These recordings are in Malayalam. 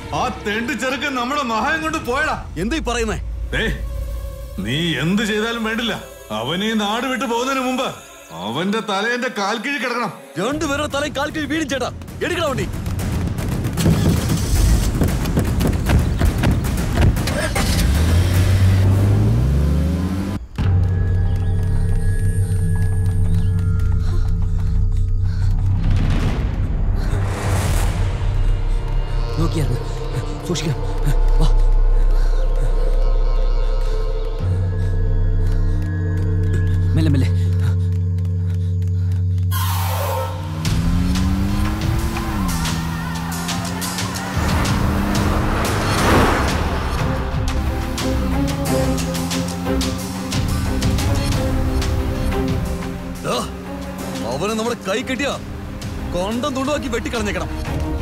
ആ തെണ്ടി ചെറുക്കൻ നമ്മുടെ മഹായം കൊണ്ട് പോയടാ. എന്താ ഈ പറയുന്നേ? നീ എന്ത് ചെയ്താലും വേണ്ടില്ല, അവൻ ഈ നാട് വിട്ടു പോകുന്നതിന് മുമ്പ് അവന്റെ തല എന്റെ കാൽ കീഴ് കിടക്കണം. രണ്ടുപേരുടെ തലയും കാൽ കീഴ് വീടും ചേട്ടാ. എടുക്കണ വണ്ടി. നോക്കിയാണ് സൂക്ഷിക്കാം. വാ. മെല്ലെ മെല്ലെ. അവനെ നമ്മുടെ കൈ കെട്ടിയാ കൊണ്ടം തുണ്ടുവാക്കി വെട്ടിക്കളഞ്ഞേക്കണം.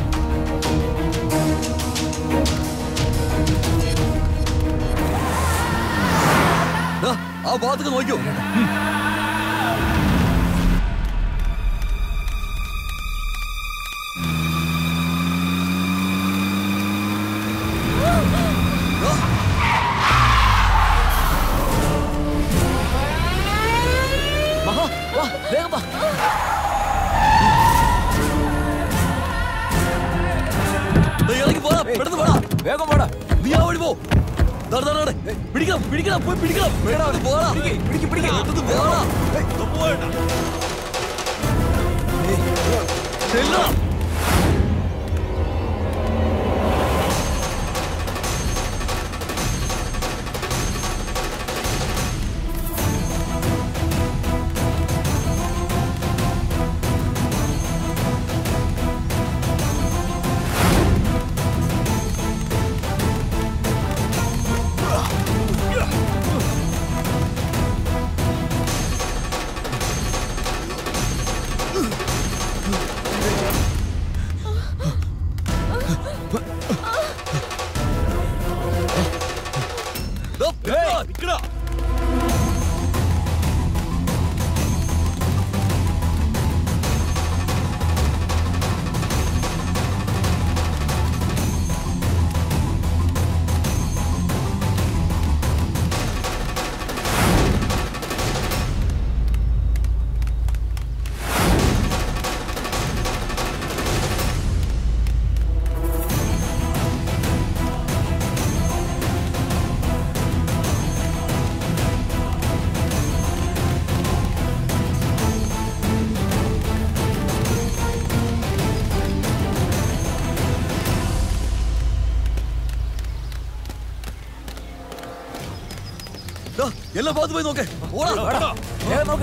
ആ ഭാഗത്തേക്ക് നോക്കിയോ. മഹാ വാ, വേഗം വാ. ഇറങ്ങി പോടാ, പെട്ടെന്ന് പോടാ, വേഗം പോടാ. നീ ആ വഴി പോ. പിടിക്കണം പിടിക്കണം, പോയി പിടിക്കണം. പോടാ, പിടിക്കണം പോടാ. ചെല്ലാം. എല്ലാ ഭാഗത്ത് പോയി നോക്കേ. നോക്കേ.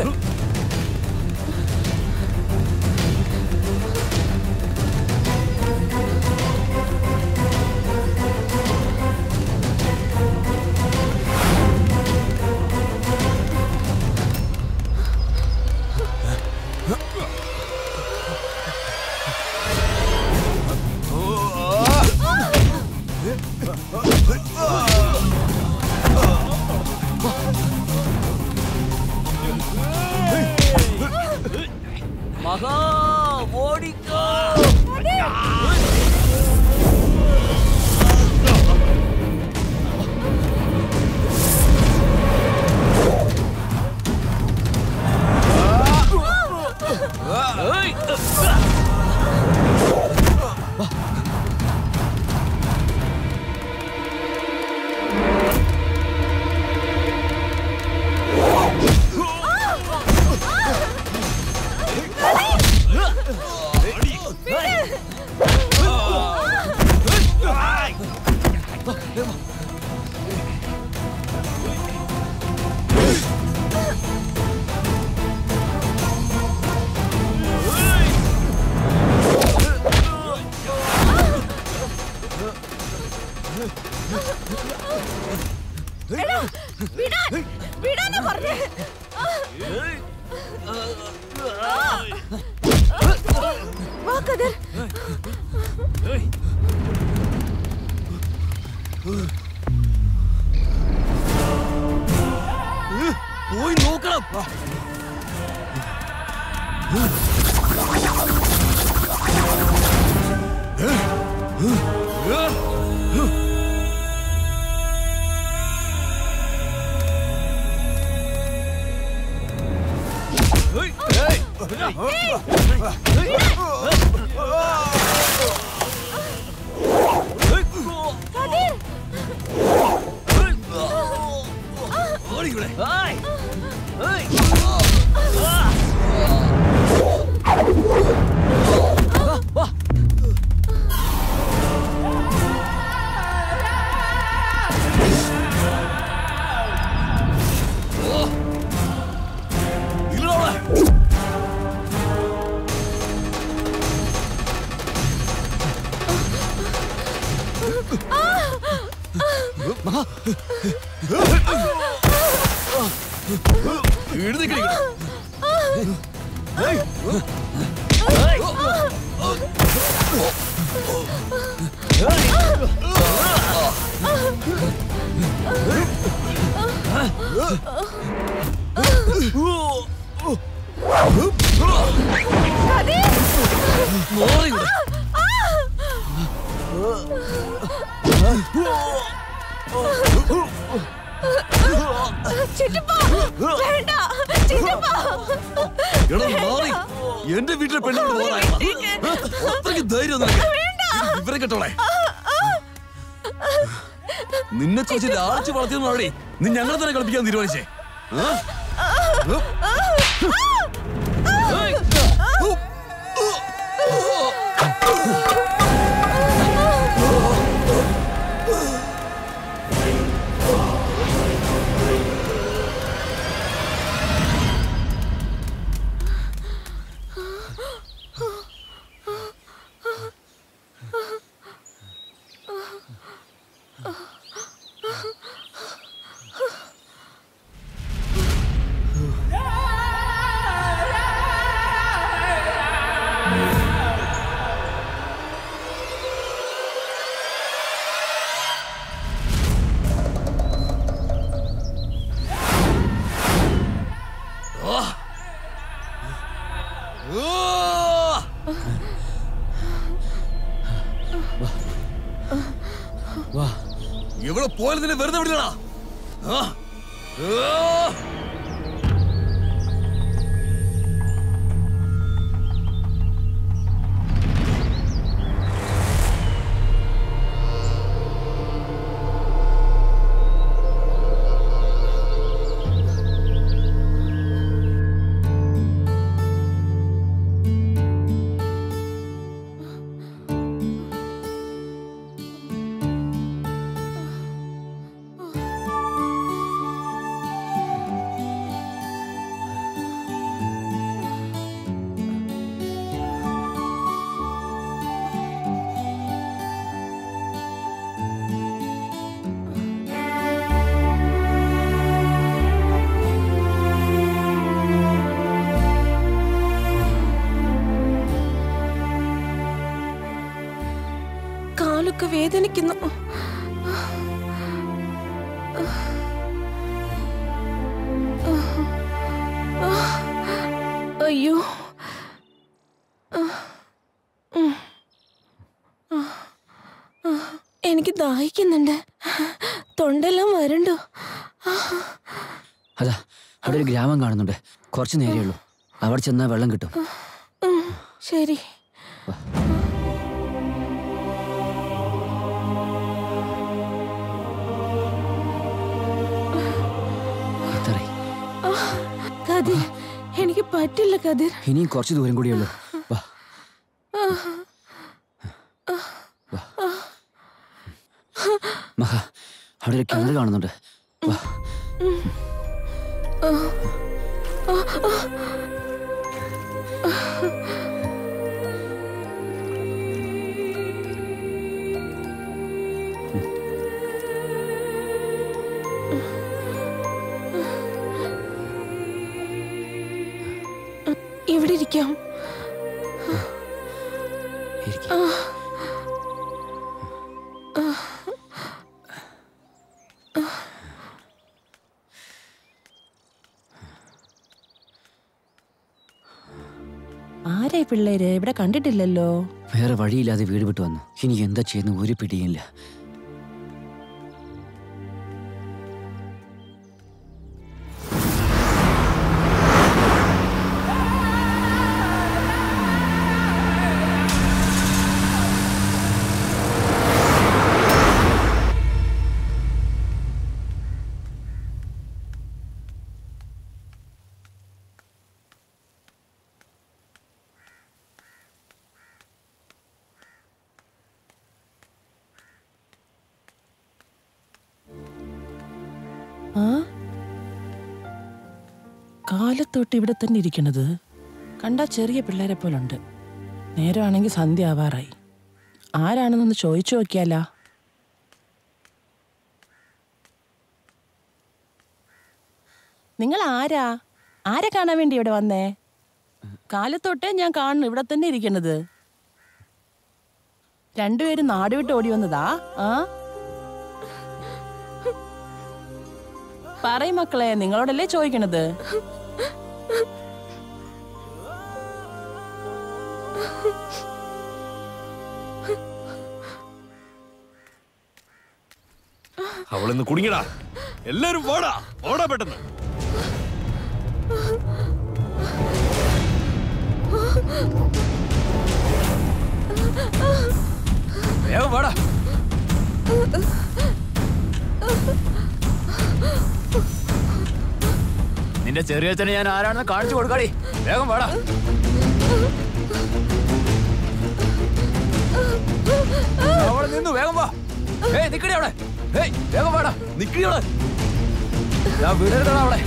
മഹാ ഓടിക്കോ. പോയി നോക്കണം. എന്റെ വീട്ടിലെ പെണ്ണോട് ധൈര്യം ഇവരെ കേട്ടോളെ. നിന്നെ കുറിച്ച് ലാളിച്ച് വളർത്തിയതോടെ നീ ഞങ്ങളെ തന്നെ കളിപ്പിക്കാൻ തീരുമാനിച്ചേ. എവിടെ പോയാലും നിന്നെ വെറുതെ വിടില്ലടാ. കാലൊക്കെ വേദനിക്കുന്നു. അയ്യോ, എനിക്ക് ദാഹിക്കുന്നുണ്ട്. തൊണ്ടെല്ലാം വരണ്ടോ? അതാ അവിടെ ഒരു ഗ്രാമം കാണുന്നുണ്ട്. കുറച്ച് നേരേ ഉള്ളൂ. അവിടെ ചെന്നാൽ വെള്ളം കിട്ടും. ശരി. കതിർ, എനിക്ക് പറ്റില്ല കതിർ. ഇനിയും കുറച്ച് ദൂരം കൂടിയുള്ളൂ. വാ. മഹാ, അവിടെ ഒരു കിണറ് കാണുന്നുണ്ട്. വാ. ഇവിടെ ഇരിക്കാം. ആരായി പിള്ളേര്? ഇവിടെ കണ്ടിട്ടില്ലല്ലോ. വേറെ വഴിയില്ലാതെ വീട് വിട്ടു വന്നു. ഇനി എന്താ ചെയ്യുന്ന ഒരു പിടിയില്ല. കാലത്തോട്ട് ഇവിടെ തന്നെ ഇരിക്കണത് കണ്ടാ ചെറിയ പിള്ളേരെ പോലുണ്ട്. നേരമാണെങ്കിൽ സന്ധ്യ ആവാറായി. ആരാണെന്നൊന്ന് ചോദിച്ചു നോക്കിയാലാ? നിങ്ങൾ ആരെ കാണാൻ വേണ്ടി ഇവിടെ വന്നേ? കാലത്തൊട്ടേ ഞാൻ കാണുന്നു ഇവിടെ തന്നെ ഇരിക്കുന്നത്. രണ്ടുപേരും നാട് വിട്ട് ഓടി വന്നതാ? പറയും മക്കളെ, നിങ്ങളോടല്ലേ ചോദിക്കണത്? അവളിന്ന് കുടുങ്ങിടാ. എല്ലാരും ഓടാ പെട്ടെന്ന്. വേഗം വാടാ. നിന്റെ ചെറിയച്ഛനെ ഞാൻ ആരാണെന്ന് കാണിച്ചു കൊടുക്കാടി. വേഗം വാടാ. അവിടെ നിന്നു. വേഗം വാ. നിക്കടി അവിടെ. വേഗം വാടാ. നിക്കടി അവിടെ. ഞാൻ വിടരുതടാ അവിടെ.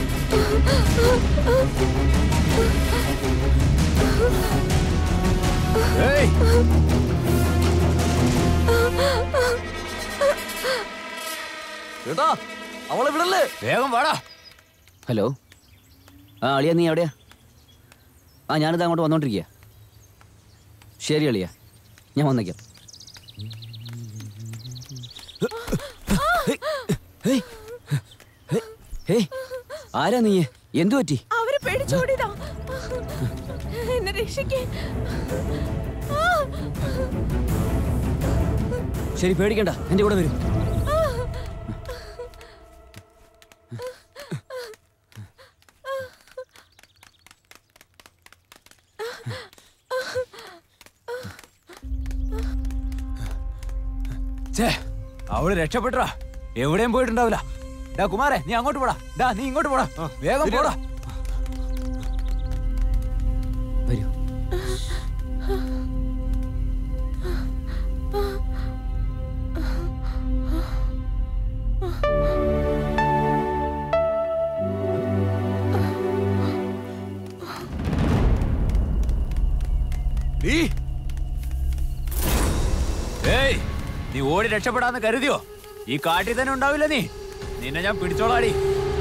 കേട്ടോ, അവളെ വിടല്ലേ. വേഗം വാടാ. ഹലോ, അളിയ, നീ എവിടെയാ? ഞാനിത് അങ്ങോട്ട് വന്നോണ്ടിരിക്കുക. ശരി അളിയ, ഞാൻ വന്നേക്കാം. ആരാ നീ? എന്തു പറ്റി? അവര് പേടിച്ചോടിയതാ. എന്നെ രക്ഷിക്കേ. ശരി, പേടിക്കണ്ട, എന്റെ കൂടെ വരൂ. അവള് രക്ഷപ്പെട്ടാ. എവിടെയും പോയിട്ടുണ്ടാവില്ല. ഡാ കുമാരേ, നീ അങ്ങോട്ട് പോടാ. നീ ഇങ്ങോട്ട് പോടാ. വേഗം പോടാ. വരൂ. നീ ഓടി രക്ഷപ്പെടാന്ന് കരുതിയോ? ഈ കാട്ടിൽ തന്നെ ഉണ്ടാവില്ല നീ. നിന്നെ ഞാൻ പിടിച്ചോളാടി.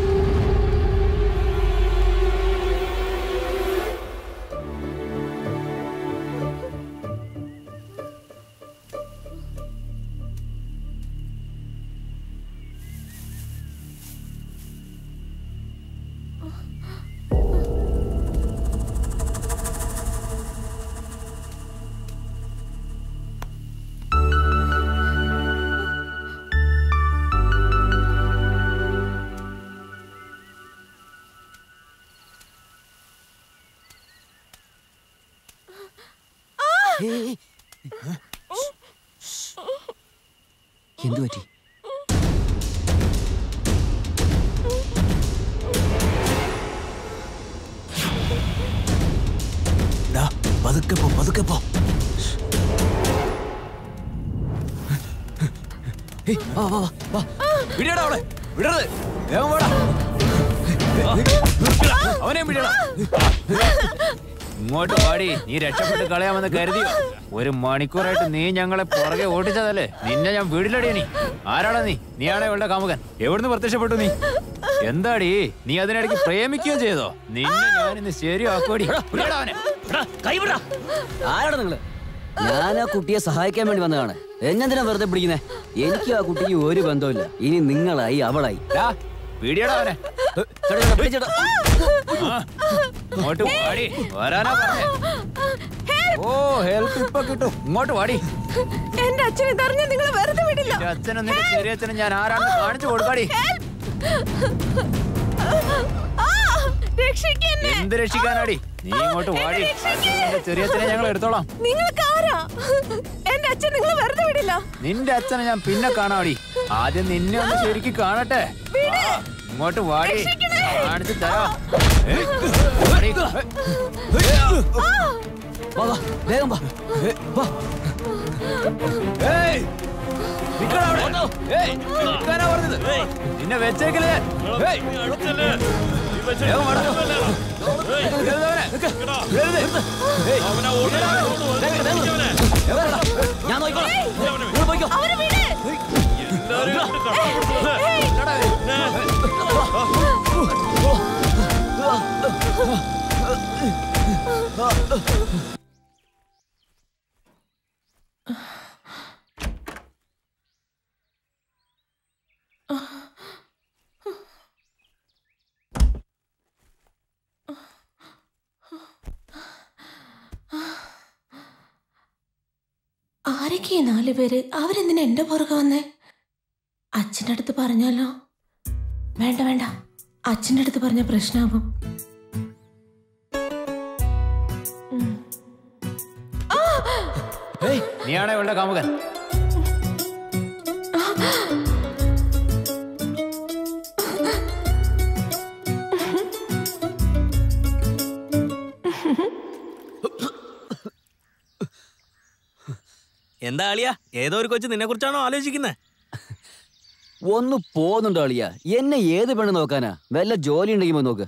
എന്തു പറ്റി? പതുക്കെ പോ. വിടടാ അവളെ. വിടരുത്. വേഗം വാടാ. അവനെയും വിടടാ. ഇങ്ങോട്ട് പാടി. നീ രക്ഷപ്പെട്ട് കളയാമെന്ന് കരുതിയോ? 1 മണിക്കൂറായിട്ട് നീ ഞങ്ങളെ പുറകെ ഓടിച്ചതല്ലേ. നിന്നെ ഞാൻ വീടിലടി. നീ ആരാടാ? നീയാണോ ഇവളുടെ കാമുകൻ? എവിടുന്ന് പ്രത്യക്ഷപ്പെട്ടു നീ? എന്താടി നീ അതിനിടയ്ക്ക് പ്രേമിക്കുകയോ ചെയ്തോ? നിന്നെ ഞാനിന്ന് ശരിയാക്കുവടി. ആരാടാ നിങ്ങള്? ഞാൻ ആ കുട്ടിയെ സഹായിക്കാൻ വേണ്ടി വന്നതാണ്. എന്നെന്തിനാ വെറുതെ പിടിക്കുന്നേ? എനിക്ക് ആ കുട്ടിക്ക് ഒരു ബന്ധമില്ല. ഇനി നിങ്ങളായി അവളായി. വീടിയടാ അവനെ. ഇങ്ങോട്ട് വാടി. വരാനാ പറഞ്ഞേ. ഓ, ഹെൽപ്പ് ഇപ്പൊ കിട്ടും. ഇങ്ങോട്ട് വാടി. എന്റെ അച്ഛനെ തറഞ്ഞ നിങ്ങൾ വെറുതെ വിടില്ല. അച്ഛനും നിന്റെ ചെറിയച്ഛനും ഞാൻ ആരാണെന്ന് കാണിച്ചു കൊടുക്കാടി. എന്ത് രക്ഷിക്കാനാടി? നീ ഇങ്ങോട്ട് വാടി. നിന്റെ ചെറിയച്ഛനെ ഞങ്ങൾ എടുത്തോളാം. നിങ്ങൾക്ക് ആരാ? എന്റെ അച്ഛൻ നിങ്ങൾ വെറുതെ വിടില്ല. നിന്റെ അച്ഛനെ ഞാൻ പിന്നെ കാണാടി. ആദ്യം നിന്നെ ഒന്ന് ശരിക്കും കാണട്ടെ. ഇങ്ങോട്ട് വാടി. കാണിച്ചു തരാം. വേഗം വാ. പറഞ്ഞത് നിന്നെ വെച്ചേക്കലേ. ഞാൻ നോക്കിക്കോളാം. ആരൊക്കെ 4 പേര്? അവരെന്തിനാ എന്റെ പുറകെ വന്നേ? അച്ഛൻ്റെ അടുത്ത് പറഞ്ഞാലോ? വേണ്ട വേണ്ട, അച്ഛൻ്റെ അടുത്ത് പറഞ്ഞ പ്രശ്നമാകും. നീയാണോ ഇവളുടെ കാമുകൻ? എന്താ അളിയാ, ഏതോ ഒരു കൊച്ചു നിന്നെ കുറിച്ചാണോ ആലോചിക്കുന്നത്? ഒന്ന് പോന്നുണ്ടോ അളിയാ? എന്നെ ഏത് പെണ്ണ് നോക്കാനാ? വല്ല ജോലി ഉണ്ടെങ്കിൽ നോക്ക്.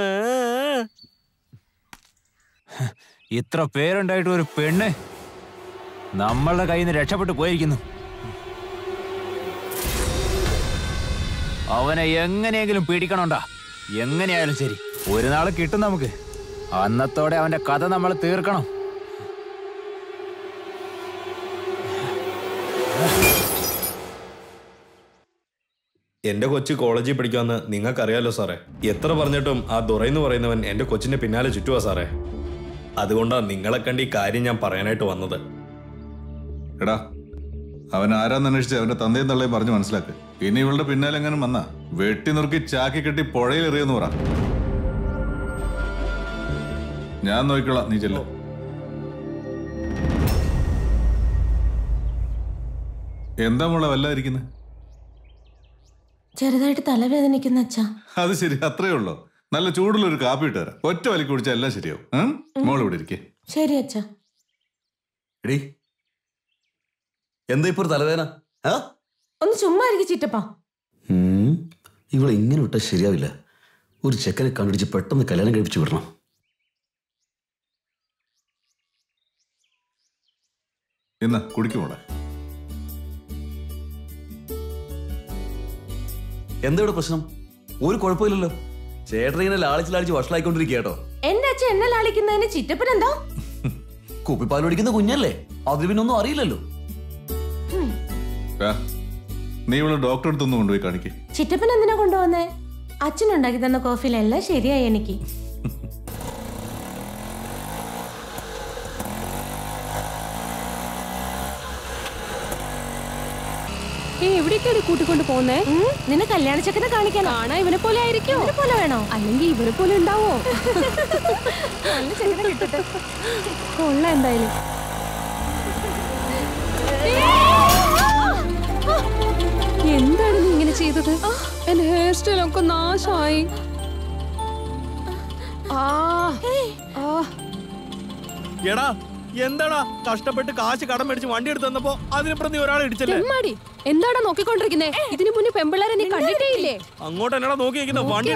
ഇത്ര പേരുണ്ടായിട്ട് ഒരു പെണ്ണ് നമ്മളുടെ കയ്യിൽ നിന്ന് രക്ഷപ്പെട്ടു പോയിരിക്കുന്നു. അവനെ എങ്ങനെയെങ്കിലും പിടിക്കണോണ്ടാ. എങ്ങനെയായാലും ശരി, ഒരു നാള് കിട്ടും നമുക്ക്. അന്നത്തോടെ അവന്റെ കഥ നമ്മൾ തീർക്കണം. എന്റെ കൊച്ചു കോളേജിൽ പഠിക്കാമെന്ന് നിങ്ങൾക്കറിയാലോ സാറേ. എത്ര പറഞ്ഞിട്ടും ആ ദുറയെന്ന് പറയുന്നവൻ എന്റെ കൊച്ചിന്റെ പിന്നാലെ ചുറ്റുവാ സാറേ. അതുകൊണ്ടാണ് നിങ്ങളെ കണ്ട് ഈ കാര്യം ഞാൻ പറയാനായിട്ട് വന്നത്. എടാ, അവൻ ആരാന്ന് അന്വേഷിച്ച് അവന്റെ തന്തയും തള്ളയും പറഞ്ഞു മനസ്സിലാക്ക്. ഇനി ഇവളുടെ പിന്നാലെ എങ്ങനെ വന്നാ വെട്ടി നുറുക്കി ചാക്കി കെട്ടി പുഴയിൽ എറിയെന്ന് പറ. ഞാൻ നോക്കിക്കോളാം, നീ ചെല്ലു. എന്താ മോളെ വല്ലാതിരിക്കുന്നത്? ചെറുതായിട്ട് തലവേദനിക്കുന്ന അച്ഛാ. അത് ശരി, അത്രേ ഉള്ളൂ. നല്ല ചൂടുള്ളൊരു കാപ്പി ഇട്ട് തരാം. ഒറ്റ വലിക്ക് കുടിച്ചാൽ എല്ലാം ശരിയാവും. മോൾ ഇവിടെ ഇരിക്കേ. ശരി അച്ഛാ. എടീ, എന്താ ഇപ്പൊ ഒരു തലവേദന? ഒന്ന് ചുമ്മാ ഇരിക്കും ചിറ്റപ്പാ. ഇവളെ ഇങ്ങനെ വിട്ടാൽ ശരിയാവില്ല. ഒരു ചെക്കനെ കണ്ടുപിടിച്ച് പെട്ടെന്ന് കല്യാണം കഴിപ്പിച്ചു വിടണം. എന്നാ കുടിക്കുമോളെ. എന്താ ഇവിടെ പ്രശ്നം? ഒരു കുഴപ്പമില്ലല്ലോ. ചേട്ടൻ ഇങ്ങനെ ലാളിച്ച് വഷളായിക്കൊണ്ടിരിക്കുക കേട്ടോ. എന്റെ അച്ഛൻ എന്നെ ലാളിക്കുന്നതിന് ചിറ്റപ്പൻ എന്താ? കുപ്പിപ്പാൽ ഒടിക്കുന്ന കുഞ്ഞല്ലേ, അതിന് പിന്നൊന്നും അറിയില്ലല്ലോ. നീ ഇവിടെ ഡോക്ടറെ അടുത്തൊന്ന് കൊണ്ടുപോയി കാണിക്കേ. ചിറ്റപ്പൻ എന്തിനാ കൊണ്ടുവന്നേ? അച്ഛൻ ഉണ്ടാക്കി തന്ന കോഫിയിലെല്ലാം ശരിയായി എനിക്ക്. എവിടേക്കാണ് കൂട്ടിക്കൊണ്ട് പോന്നേ? നിന്നെ കല്യാണ ചെക്കനെ കാണിക്കാൻ. കാണാ ഇവനെ പോലെ ആയിരിക്കും. ഇവനെ പോലെ വേണോ? അല്ലെങ്കിൽ ഇവനെ പോലെ ഉണ്ടാവോ? നല്ല ചെക്കനെ കിട്ടട്ടെ. കൊള്ള എന്തായാലും. എന്താണ് നീ ഇങ്ങനെ ചെയ്തത്? എന്റെ ഹെയർ സ്റ്റൈൽ ഒക്കെ നാശമായി. എടാ, എന്താടാ കഷ്ടപ്പെട്ട് കാശ് കടം മേടിച്ച് വണ്ടി എടുത്ത് തന്നപ്പോ അതിനിപ്പുറം നീ ഒരാളെ ഇടിച്ചല്ലേ? എന്താടാ നോക്കിക്കൊണ്ടിരിക്കുന്നേ? ഇതിനു മുന്നേ പെമ്പിള്ളേരെ നീ കണ്ടിട്ടേ ഇല്ലേ? അങ്ങോട്ട് എന്നടാ നോക്കിയിരിക്കുന്ന? വണ്ടി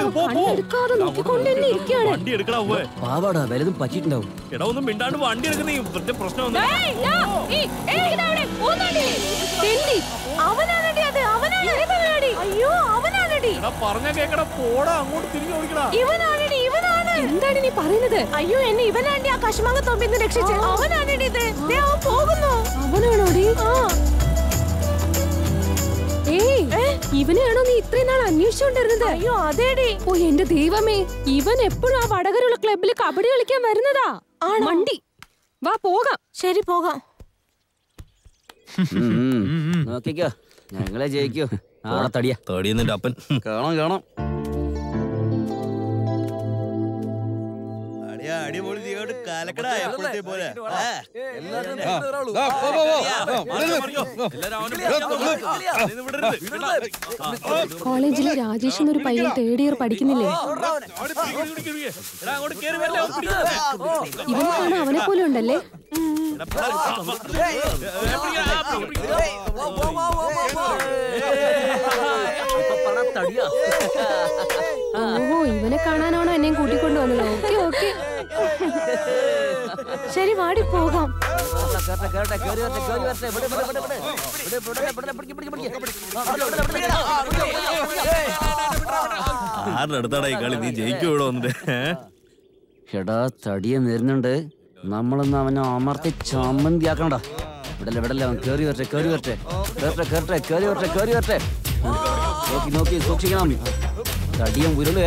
വണ്ടി എടുക്കടാ. പാവാടാ, വലുതും പറ്റിയിട്ടുണ്ടാവും. എടാ, ഒന്നും മിണ്ടാണ്ട് വണ്ടി എടുക്കുന്ന ഇവിടുത്തെ പ്രശ്നം പറഞ്ഞ കേക്കടാ. പോടാ, അങ്ങോട്ട് തിരിഞ്ഞു ഓടിക്കടാ. എന്താണ് നീ പറയുന്നത്? അയ്യോ, എന്നെ ഇവനാണ്ടി ആ കശുമാങ്ങ തൊമ്പിന്ന് രക്ഷിച്ച്. അവനാണെടി ഇത്. അവൻ പോകുന്നു. അവനാണോടി? ഇവനെയാണോ നീ ഇത്രയും നാൾ അന്വേഷിച്ചോണ്ടിരുന്നത്? അയ്യോ അതേടി. ഓ എന്റെ ദൈവമേ, ഇവൻ എപ്പോഴും ആ വടകരയുള്ള ക്ലബിൽ കബഡി കളിക്കാൻ വരുന്നതാ. മണ്ടി വാ, പോകാം. ശരി, പോകാം. നോക്കിക്കോ, ഞങ്ങളെ ജയിക്കോ. തടിയാ തടിയെന്നിട്ട് അപ്പൻ കാണാം കാണാം. അടിപൊളി പോലെ. കോളേജിലെ രാജേഷ് എന്നൊരു പയ്യൻ 3rd ഇയർ പഠിക്കുന്നില്ലേ? ഇവനാണ് അവനെ പോലെ ഉണ്ടല്ലേ? ഓഹോ, ഇവനെ കാണാനാണോ എന്നെയും കൂട്ടിക്കൊണ്ടു വന്നത്? ഓക്കെ ഓക്കെ, ശരി, വാടി പോകാം. ആരുടെ അടുത്താടാ ഈ കളി? നീ ജയിക്കും ഇവിടെ വന്നിട്ട്. എടാ തടിയൻ വരുന്നുണ്ട്. നമ്മളൊന്ന് അവനെ അമർത്തി ചമ്മന്തിയാക്കണ്ട. വിടല്ലേ അവൻ കേറി വരട്ടെ. നോക്കി സൂക്ഷിക്കണം. തടിയൻ ഉരുളേ.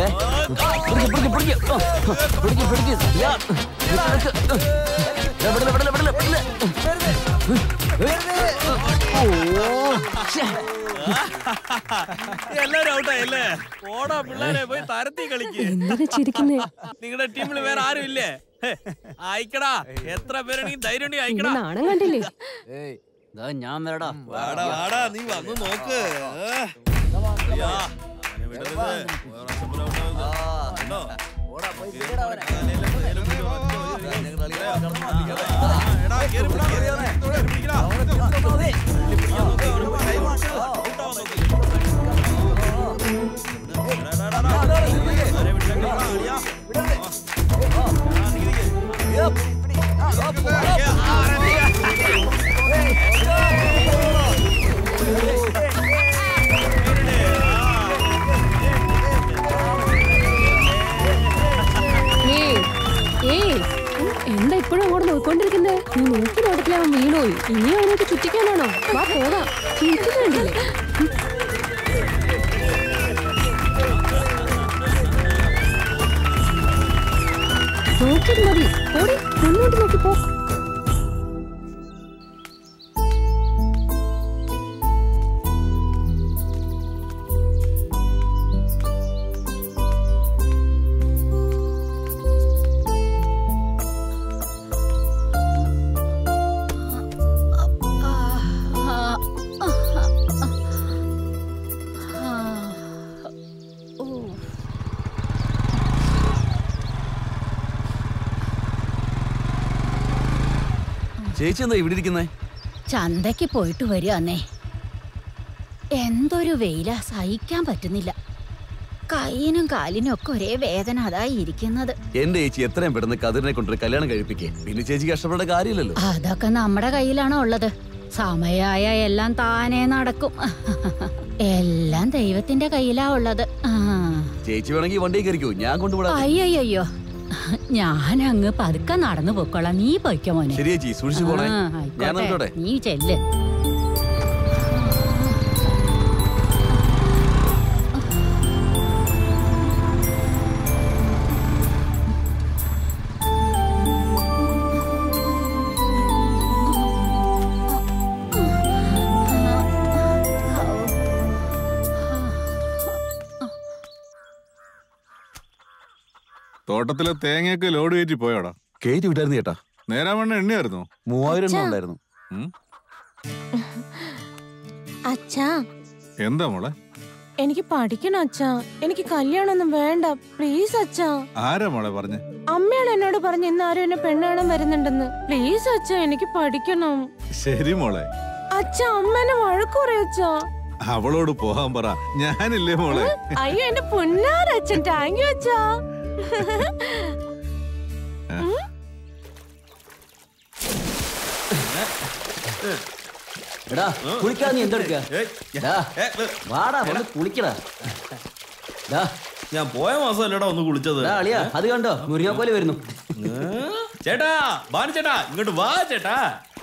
എല്ലാരും ഔട്ടായല്ലേ? ഓടാ പിള്ളേരെ, പോയി തരത്തി കളിക്ക്. നിങ്ങളുടെ ടീമിൽ വേറെ ആരും ഇല്ലേ? അയക്കടാ, എത്ര പേരാണെങ്കിൽ ധൈര്യം അയക്കടാ. നാണം കണ്ടില്ലേ? ഞാൻ വരടാ. വാടാ, നീ വന്ന് നോക്ക്. എന്താ ഇപ്പോഴും അങ്ങോട്ട് നോക്കിക്കൊണ്ടിരിക്കുന്നേ? നീ നോക്കി നോക്കില്ല, അവൻ വീണോയി. ഇനി അവനോട്ട് ചുറ്റിക്കാനാണോ? വാ പോകാം. ചുറ്റിക്കണ്ടില്ലേ? നോക്കിയത് മതി. ഓടി മുന്നോട്ട് നോക്കി പോ. ചേച്ചി എന്താ ഇവിടെ ഇരിക്കുന്നേ? ചന്തയ്ക്ക് പോയിട്ട് വരികന്നേ. എന്തൊരു വെയില, സഹിക്കാൻ പറ്റുന്നില്ല. കൈയിനും കാലിനും ഒക്കെ ഒരേ വേദന, അതായി ഇരിക്കുന്നത്. എന്റെ ചേച്ചി എത്രയും പെട്ടെന്ന് കതിരിനെ കൊണ്ടൊരു കല്യാണം കഴിപ്പിക്കേ. പിന്നെ ചേച്ചി കഷ്ടപ്പെട്ട കാര്യമില്ലല്ലോ. അതൊക്കെ നമ്മുടെ കയ്യിലാണോ ഉള്ളത്? സമയായ എല്ലാം താനേ നടക്കും. എല്ലാം ദൈവത്തിന്റെ കയ്യിലാ ഉള്ളത്. ചേച്ചി വേണമെങ്കിൽ വണ്ടി കയറിക്കോ, ഞാൻ കൊണ്ടുപോടാ. അയ്യോ, ഞാൻ അങ്ങ് പതുക്കെ നടന്നു പോയിക്കോളാം. നീ പോയിക്കോ മോനെ. ശരി ചേച്ചി, സൂക്ഷിച്ചു പോണേ. ഞാൻ നോക്കട്ടെ. നീ ചെല്ല്. തോട്ടത്തിലെ തേങ്ങയൊക്കെ ലോഡ് കയറ്റി പോയോടാ? കയറ്റി വിട്ടായിരുന്നു ചേട്ടാ. നേരാവണ്ണ എണ്ണയായിരുന്നു. 3000 ഉണ്ടായിരുന്നു. അച്ഛാ, എന്താ മോളെ? എനിക്ക് പഠിക്കണം അച്ഛാ. എനിക്ക് കല്യാണമൊന്നും വേണ്ട, പ്ലീസ് അച്ഛാ. ആരാ മോളെ പറഞ്ഞേ? അമ്മയാണ് എന്നോട് പറഞ്ഞു ഇന്ന് ആരും എന്നെ പെണ്ണാണാൻ വരുന്നുണ്ടെന്ന്. പ്ലീസ് അച്ഛാ, എനിക്ക് പഠിക്കണം. ശരി മോളെ. അച്ഛാ, അമ്മേനെ വഴക്കുറയച്ചാ. അവളോട് പോകാൻ പറ, ഞാനില്ലേ മോളെ. അയ്യോ എന്റെ പൊന്നാരച്ഛൻ, താങ്ക് യു അച്ഛാ. എടാ കുളിക്കാ, നീ എന്തെടുക്ക? വാടാ വന്ന് കുളിക്കടാ. ഞാൻ പോയ മാസമല്ലടാ ഒന്ന് കുളിച്ചത്. അളിയാ അത് കണ്ടോ, മുരിങ്ങാക്കോല് വരുന്നു. ചേട്ടാ, ബാനു ചേട്ടാ, ഇങ്ങോട്ട് വാ ചേട്ടാ.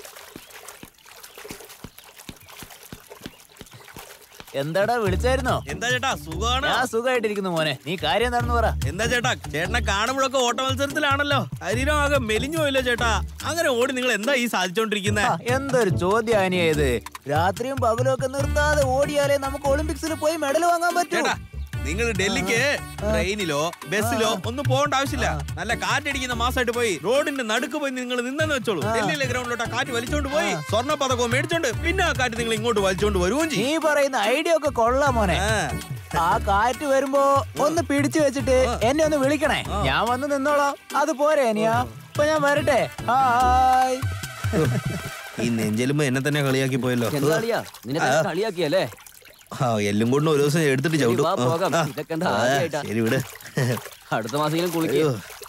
എന്താടാ വിളിച്ചായിരുന്നോ? എന്താ ചേട്ടാ, സുഖമാണോ? ഞാൻ സുഖമായിട്ടിരിക്കുന്നു മോനെ. നീ കാര്യം എന്താണെന്ന് പറ. എന്താ ചേട്ടാ, ചേട്ടനെ കാണുമ്പോഴൊക്കെ ഓട്ട മത്സരത്തിലാണല്ലോ. ശരീരം ആകെ മെലിഞ്ഞു പോയില്ലോ ചേട്ടാ. അങ്ങനെ ഓടി നിങ്ങൾ എന്താ ഈ സാധിച്ചോണ്ടിരിക്കുന്നത്? എന്തൊരു ചോദ്യം അനിയത്. രാത്രിയും പകലും ഒക്കെ നിർത്താതെ ഓടിയാലേ നമുക്ക് ഒളിമ്പിക്സിൽ പോയി മെഡൽ വാങ്ങാൻ പറ്റൂ. നിങ്ങൾ ഡൽഹിക്ക് ട്രെയിനിലോ ബസ്സിലോ ഒന്നും പോകേണ്ട ആവശ്യമില്ല. നല്ല കാറ്റടിക്കുന്ന മാസമായിട്ട് പോയി റോഡിന്റെ നടുക്ക് പോയി നിങ്ങൾ നിന്നെന്ന് വെച്ചോളൂ. ഡൽഹിയിലെ ഗ്രൗണ്ടിലോട്ട് കാറ്റ് വലിച്ചോണ്ട് പോയി സ്വർണ്ണ പതക്കവും മേടിച്ചോണ്ട് പിന്നെ ആ കാറ്റ് നിങ്ങൾ ഇങ്ങോട്ട് വലിച്ചോണ്ട് വരുകയും ചെയ്യും. നീ പറയുന്ന ഐഡിയ ഒക്കെ കൊള്ളാം മോനെ. ആ കാറ്റ് വരുമ്പോ ഒന്ന് പിടിച്ചു വെച്ചിട്ട് എന്നെ ഒന്ന് വിളിക്കണേ, ഞാൻ വന്ന് നിന്നോളാം. അത് പോരെ അനിയാ? ഇപ്പൊ ഞാൻ വരട്ടെ. ഹായ്. ഈ നെഞ്ചെലുമ്പോ എന്നെ തന്നെ കളിയാക്കി പോയല്ലോ. കളിയാക്കിയല്ലേ? എല്ലും കൊണ്ട് ഒരു ദിവസം എടുത്തിട്ട് ചവിട്ടും. ശരി വിട്, അടുത്ത മാസം കുളിക്കോ.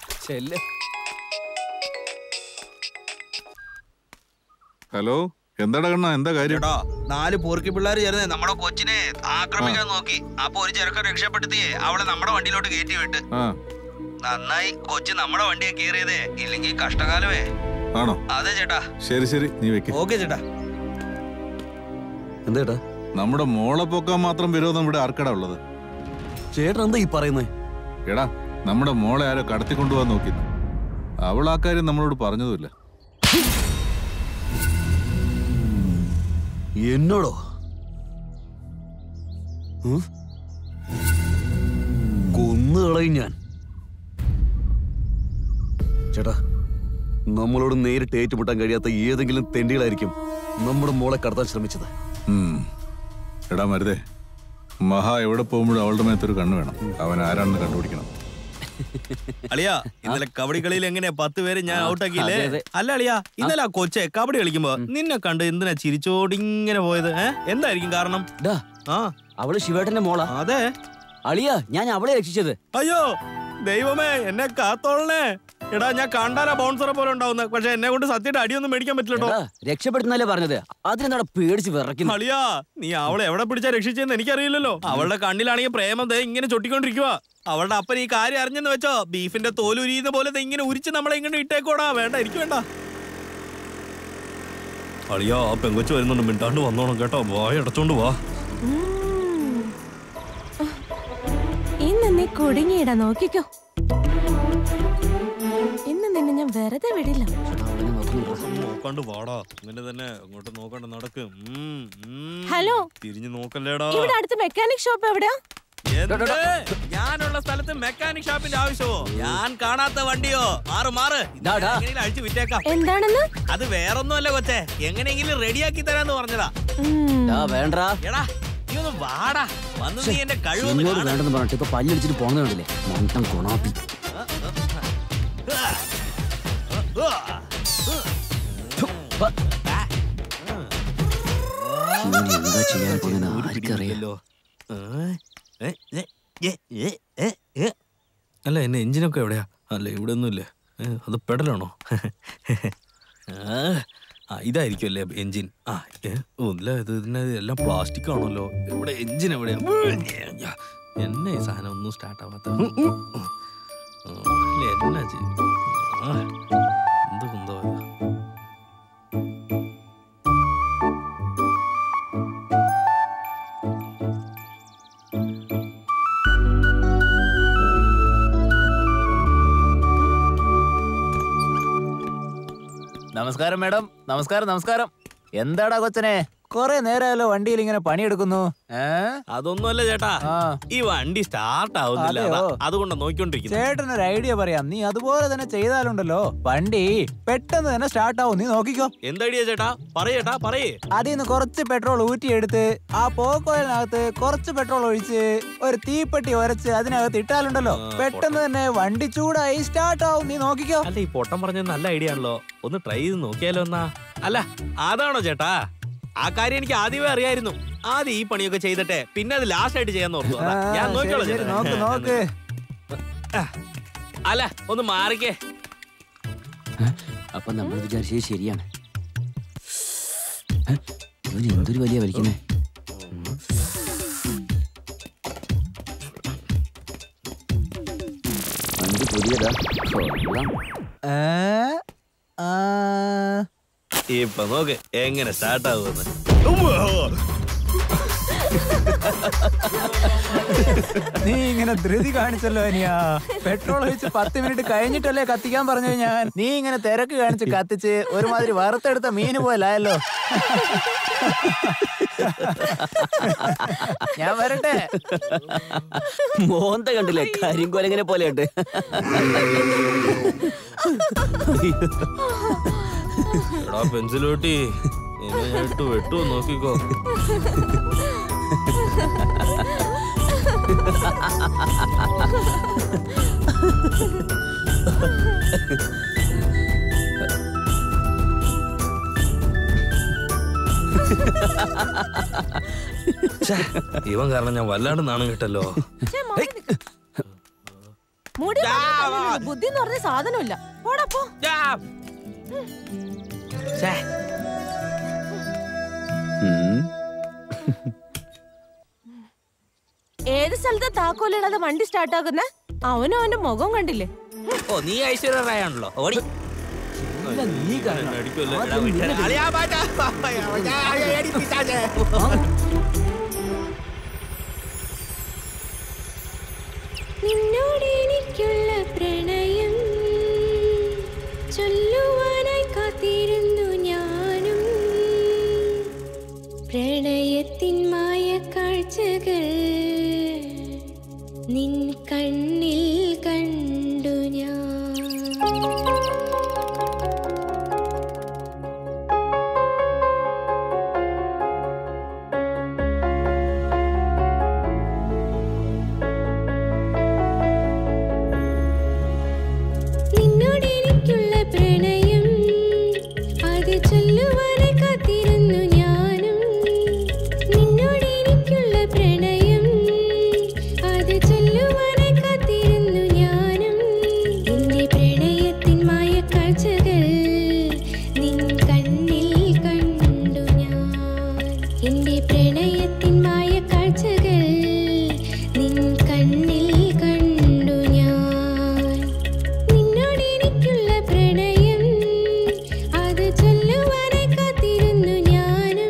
ഹലോ, എന്താടാ കണ്ണ, എന്താ കാര്യം? 4 പോർക്കി പിള്ളേർ ചേർന്ന് നമ്മുടെ കൊച്ചിനെ ആക്രമിക്കാൻ നോക്കി. അപ്പൊ ഒരു ചെറുക്കൻ രക്ഷപ്പെടുത്തിയേ അവളെ നമ്മുടെ വണ്ടിയിലോട്ട് കയറ്റി വിട്ട്. നന്നായി കൊച്ചു നമ്മുടെ വണ്ടിയെ കയറിയതേ, ഇല്ലെങ്കിൽ കഷ്ടകാലമേ. ആണോ? അതെ ചേട്ടാ. ശരി ശരി, നീ വെക്ക്. ഓക്കെ ചേട്ടാ. എന്താ നമ്മുടെ മോളെ പൊക്കാൻ മാത്രം വിരോധം ഇവിടെ ആർക്കടാ ഉള്ളത്? ചേട്ടൻ എന്താ ഈ പറയുന്നേ? എടാ, നമ്മുടെ മോളെ ആരോ കടത്തിക്കൊണ്ടുപോകാൻ നോക്കിയിരുന്നു. അവൾ ആ കാര്യം നമ്മളോട് പറഞ്ഞതുമില്ല. എന്നോടോ? കൊന്നുകളയും ഞാൻ. ചേട്ടാ, നമ്മളോട് നേരിട്ട് ഏറ്റുമുട്ടാൻ കഴിയാത്ത ഏതെങ്കിലും തെണ്ടികളായിരിക്കും നമ്മുടെ മോളെ കടത്താൻ ശ്രമിച്ചത്. എടാ മരുതേ, മഹാ എവിടെ പോകുമ്പോഴും അവളുടെ മേത്തൊരു കണ്ണ് വേണം. അവൻ ആരാണെന്ന് കണ്ടുപിടിക്കണം. അളിയാ, ഇന്നലെ കബഡി കളിയിൽ എങ്ങനെയാ 10 പേര് ഞാൻ ഔട്ടാക്കിയില്ലേ? അല്ല അളിയാ, ഇന്നലെ ആ കൊച്ചെ കബഡി കളിക്കുമ്പോ നിന്നെ കണ്ട് എന്തിനാ ചിരിച്ചോടിങ്ങനെ പോയത്? എന്തായിരിക്കും കാരണം? അവള് ശിവേട്ടന്റെ മോളാ. അതെ അളിയാ, ഞാൻ അവളെ രക്ഷിച്ചത്. അയ്യോ ദൈവമേ, എന്നെ കാത്തോളണേ. എടാ, ഞാൻ കണ്ടാലാ ബൗൺസറെ പോലെ ഉണ്ടാവുന്നത്. പക്ഷെ എന്നെ കൊണ്ട് സത്യമായിട്ട് അടിയൊന്നും മേടിക്കാൻ പറ്റില്ലട്ടോ. രക്ഷപ്പെടുന്നല്ലേ പറഞ്ഞത്, അതിനെന്താ പേടിച്ച് വിറയ്ക്കുന്നു? അളിയാ, നീ അവളെ എവിടെ പിടിച്ചാ രക്ഷിച്ചെന്ന് എനിക്കറിയില്ലല്ലോ. അവളുടെ കണ്ണിലാണെങ്കിൽ പ്രേമം ഇങ്ങനെ ചൊട്ടിക്കൊണ്ടിരിക്കുക. അവളുടെ അപ്പൻ ഈ കാര്യം അറിഞ്ഞെന്ന് വെച്ചോ, ബീഫിന്റെ തോല് ഉരിയുന്ന പോലെ ഇങ്ങനെ ഉരിച്ച് നമ്മളെ ഇങ്ങനെ ഇട്ടേക്കോടാ. വേണ്ട, എനിക്ക് വേണ്ട. അളിയാ, ആ പെങ്കൊച്ചു വരുന്നുണ്ട്, മിണ്ടാണ്ട് വന്നോണം കേട്ടോ. വായ അടച്ചോണ്ട് വാ. ഇന്ന് നീ കുടുങ്ങിയിടാ, നോക്കിക്കോ. ഇന്ന് നിന്നെ ഞാൻ വെറുതെ വിടില്ല. നോക്കാണ്ട് വാടാ, ഇങ്ങനെ തന്നെ അങ്ങോട്ട് നോക്കണ്ട നടക്ക്. ഹലോ, തിരിഞ്ഞു നോക്കല്ലേടാ. ഇവിടെ അടുത്ത് മെക്കാനിക് ഷോപ്പ് എവിടെയാ? ഞാനുള്ള സ്ഥലത്ത് മെക്കാനിക് ഷോപ്പിന്റെ ആവശ്യമോ? ഞാൻ കാണാത്ത വണ്ടിയോ? മാറ് അഴിച്ചു വിറ്റേക്കാം. എന്താണെന്ന്? അത് വേറൊന്നും അല്ല കൊച്ചേ, എങ്ങനെയെങ്കിലും റെഡിയാക്കി തരാന്ന് പറഞ്ഞതാ. വേണ്ടാ, എടാ നീ ഒന്ന് വാടാ, വന്ന് നീ എന്റെ കഴിവ് വേണ്ടെന്ന് പറഞ്ഞിട്ട് ഇപ്പൊ പല്ലടിച്ചിട്ട് പോന്നതല്ലേ മൊത്തം കൊണാപ്പി. എന്താ ചെയ്യാൻ പോകുന്ന ആർക്കറിയാലോ. അല്ല, എന്നെ എഞ്ചിനൊക്കെ എവിടെയാ? അല്ല, ഇവിടെ ഒന്നുമില്ലേ? അത് പെടലാണോ? ഇതായിരിക്കും അല്ലേ എഞ്ചിൻ? ഒന്നില്ല, ഇതിന് എല്ലാം പ്ലാസ്റ്റിക് ആണല്ലോ. ഇവിടെ എഞ്ചിൻ എവിടെയാ? എന്നെ ഈ സാധനം ഒന്നും സ്റ്റാർട്ട് ആവാത്ത എന്നാ ചെയ്യും? എന്ത് കുന്തോ. നമസ്കാരം മാഡം. നമസ്കാരം. എന്താടാ കൊച്ചനെ, കൊറേ നേരമല്ലോ വണ്ടിയിൽ ഇങ്ങനെ പണിയെടുക്കുന്നു? അതൊന്നുമല്ല ചേട്ടാ, ഈ വണ്ടി സ്റ്റാർട്ട് ആവുന്നില്ല, അതുകൊണ്ട് നോക്കിക്കൊണ്ടിരിക്കുന്നു. ചേട്ടനൊരു ഐഡിയ പറയാം, നീ അതുപോലെ തന്നെ ചെയ്താലുണ്ടല്ലോ വണ്ടി പെട്ടെന്ന് തന്നെ സ്റ്റാർട്ട് ആവും. നീ നോക്കിക്കോ. എന്താ ഐഡിയ ചേട്ടാ? പറയേ. അതിന്ന് കുറച്ച് പെട്രോൾ ഊറ്റിയെടുത്ത് ആ പോക്കോയിലിനകത്ത് കുറച്ച് പെട്രോൾ ഒഴിച്ച് ഒരു തീപ്പെട്ടി ഉരച്ച് അതിനകത്ത് ഇട്ടാലുണ്ടല്ലോ പെട്ടെന്ന് തന്നെ വണ്ടി ചൂടായി സ്റ്റാർട്ട് ആവും. നീ നോക്കിക്കോ. അല്ല, ഈ പൊട്ടം പറഞ്ഞത് നല്ല ഐഡിയ ആണല്ലോ, ഒന്ന് ട്രൈ ചെയ്ത് നോക്കിയാലോ എന്നാ. അല്ല, അതാണോ ചേട്ടാ? ആ കാര്യം എനിക്ക് ആദ്യമേ അറിയായിരുന്നു. ആദ്യം ഈ പണിയൊക്കെ ചെയ്തിട്ടെ പിന്നെ അത് ലാസ്റ്റ് ആയിട്ട് ചെയ്യാൻ ഓർത്തു. ഞാൻ നോക്കിയോളാം. നോക്ക്. അല്ല, ഒന്ന് മാറിക്കേ. അപ്പൊ നമ്മൾ വിചാരിച്ചത് ശരിയാണ്. എന്തൊരു വലിയ വലിക്കുന്നേ. വണ്ടി പുതിയതാ. ഇപ്പൊ നോക്ക് എങ്ങനെ സ്റ്റാർട്ട് ആവുമെന്ന്. നീ ഇങ്ങനെ ധൃതി കാണിച്ചല്ലോ അനിയാ. പെട്രോൾ ഒഴിച്ച് 10 മിനിറ്റ് കഴിഞ്ഞിട്ടല്ലേ കത്തിക്കാൻ പറഞ്ഞു ഞാൻ. നീ ഇങ്ങനെ തിരക്ക് കാണിച്ച് കത്തിച്ച് ഒരുമാതിരി വറുത്തെടുത്ത മീന് പോലായല്ലോ. ഞാൻ വരട്ടെ. മോന്ത കണ്ടില്ലേ, കരിങ്കോലങ്ങനെ പോലെയുണ്ട്. എടാ പെൻസിലോട്ടി, വെട്ടുവോ നോക്കിക്കോ. ഇവൻ കാരണം ഞാൻ വല്ലാണ്ട് നാണം കിട്ടല്ലോ. ബുദ്ധി എന്ന് പറഞ്ഞ സാധനമില്ല. ഏത് സ്ഥലത്തെ താക്കോലിടാതെ വണ്ടി സ്റ്റാർട്ട് ആകുന്നേ? അവനും അവന്റെ മുഖം കണ്ടില്ലേ? ഓ നീ ഐശ്വര്യ റായ് ആണല്ലോ. ഓടി നിന്നോട് എനിക്കുള്ള പ്രണയം ചൊല്ലുവാനായി കാത്തിരുന്നു ഞാനും. പ്രണയത്തിൻ മായ കാഴ്ചകൾ നിൻ കണ്ണിൽ കണ്ടു ഞാൻ. നിന്നോട് എനിക്കുള്ള പ്രണയം അത് ചൊല്ലുവാനായി കാത്തിരുന്നു ഞാനും. നിന്നോട് എനിക്കുള്ള പ്രണയം അത് ചൊല്ലുവാനായി കാത്തിരുന്നു ഞാനും. എന്റെ പ്രണയത്തിൻ മായ കാഴ്ചകൾ നിൻ കണ്ണിൽ കണ്ടു ഞാൻ. എന്റെ പ്രണയത്തിൻ മായ കാഴ്ചകൾ നിൻ കണ്ണിൽ കണ്ടു ഞാൻ. നിന്നോട് എനിക്കുള്ള പ്രണയം അത് ചൊല്ലുവാനായി കാത്തിരുന്നു ഞാനും.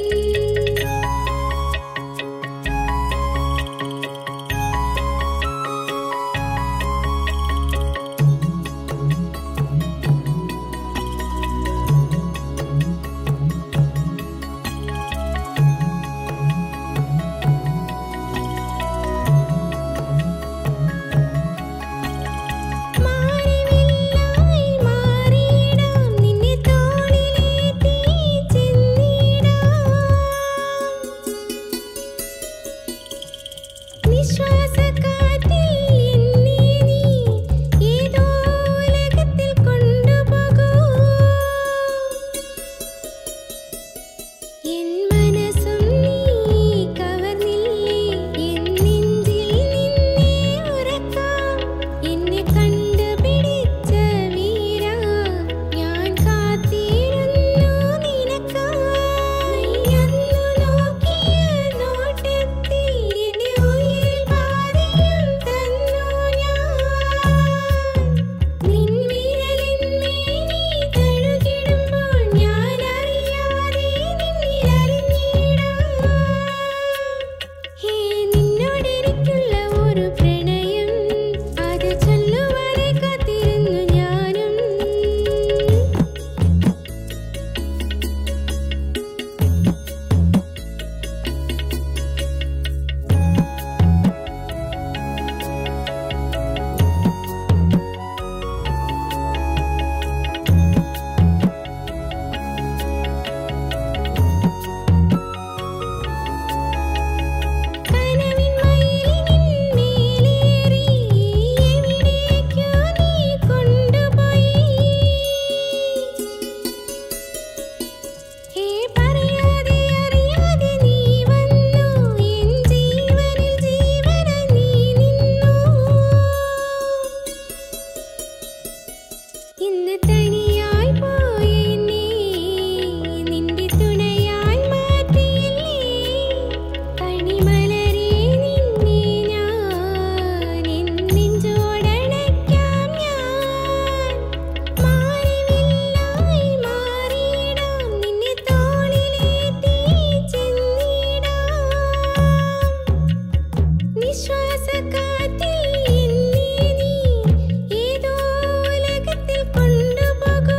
മാറിവില്ലായി മാറിയിടാം നിന്നെ തോളിലേറ്റി ചെന്നിടാം. നിശ്വാസക്കാറ്റിൽ എന്നെ നീ ഏതോ ഉലകത്തിൽ കൊണ്ടുപോകൂ. എൻ മനസ്സും നീ കവർന്നില്ലേ, എൻ നെഞ്ചിൽ നിന്നെ ഉറക്കാം. എന്നെ കണ്ടുപിടിച്ച വീരാ, ഞാൻ കാത്തിരുന്നു നിനക്കായി. അന്നു നോക്കിയ നോട്ടത്തിൽ എന്റെ ഉയിരിൽ പാതിയും തന്നു ഞാൻ. നിൻ വിരലിന്മേൽ നീ തഴുകിടുമ്പോൾ ഞാൻ അറിയാതെ നിന്നിൽ അലിഞ്ഞിടാം. ഹേ നിന്നോട് എനിക്കുള്ള ഒരു പ്രണയം അത് ചൊല്ലുവാനായി കാത്തിരുന്നു ഞാനും. കനവിൻ മയിലിൻ മേലേറി എവിടേക്കോ നീ കൊണ്ടുപോയി. ഹേ പറയാതെ അറിയാതെ നീ വന്നു, എൻ ജീവനിൽ ജീവനായി നീ നിന്നു. ഇന്ന് തനിയായി പോയ എന്നെ നിന്റെ തുണയായി മാറ്റിയില്ലേ. കണിമലരെ നിന്നെ ഞാൻ എൻ നെഞ്ചോടണയ്ക്കാം ഞാൻ. മാറിവില്ലായി മാറിയിടാം നിന്നെ തോളിലേറ്റി ചെന്നിടാം. നിശ്വാസക്കാറ്റിൽ എന്നെ നീ ഏതോ ഉലകത്തിൽ കൊണ്ടുപോകൂ.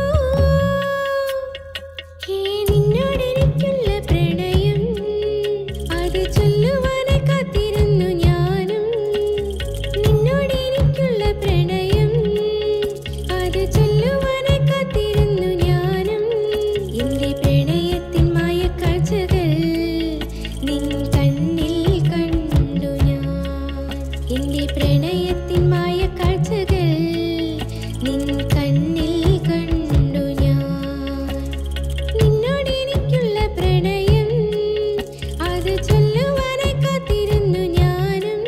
ഹേ നിന്നോട് എനിക്കുള്ള പ്രണയം അത് ചൊല്ലുവാനായി കാത്തിരുന്നു ഞാനും. നിന്നോട് എനിക്കുള്ള പ്രണയം അത് ചൊല്ലുവാനായി കാത്തിരുന്നു ഞാനും. എന്റെ പ്രണയത്തിൻ മായ കാഴ്ചകൾ നിൻ കണ്ണിൽ കണ്ടു ഞാൻ. എന്റെ പ്രണയത്തിൻ മായ കാഴ്ചകൾ നിൻ കണ്ണിൽ കണ്ടു ഞാൻ. നിന്നോട് എനിക്കുള്ള പ്രണയം അത് ചൊല്ലുവാനായി കാത്തിരുന്നു ഞാനും.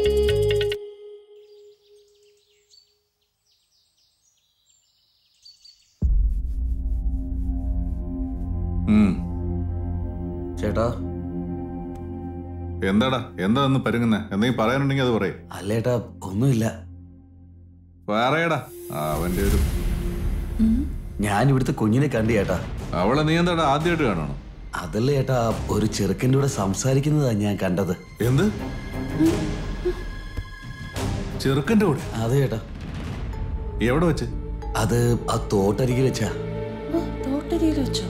ചേട്ടാ എന്താടാ എന്താ ഒന്ന് പരുങ്ങുന്നേ? എന്തെങ്കിലും പറയാനുണ്ടെങ്കിൽ അത് പറയും. അല്ലേട്ടാ ഒന്നുമില്ല. പറയടാ അവന്റെ ഒരു. ഞാൻ ഇവിടുത്തെ കുഞ്ഞിനെ കണ്ടു ചേട്ടാ. അവളെ നീ എന്താടാ ആദ്യമായിട്ട് കാണണം? അതല്ല ചേട്ടാ, ഒരു ചെറുക്കൻ്റെ കൂടെ സംസാരിക്കുന്നതാ ഞാൻ കണ്ടത്. എന്ത് ചെറുക്കന്റെ കൂടെ? അതെ ചേട്ടാ. എവിടെ വെച്ച്? അത് ആ തോട്ടരികിൽ വെച്ചാ. തോട്ടരിയിൽ വെച്ചോ?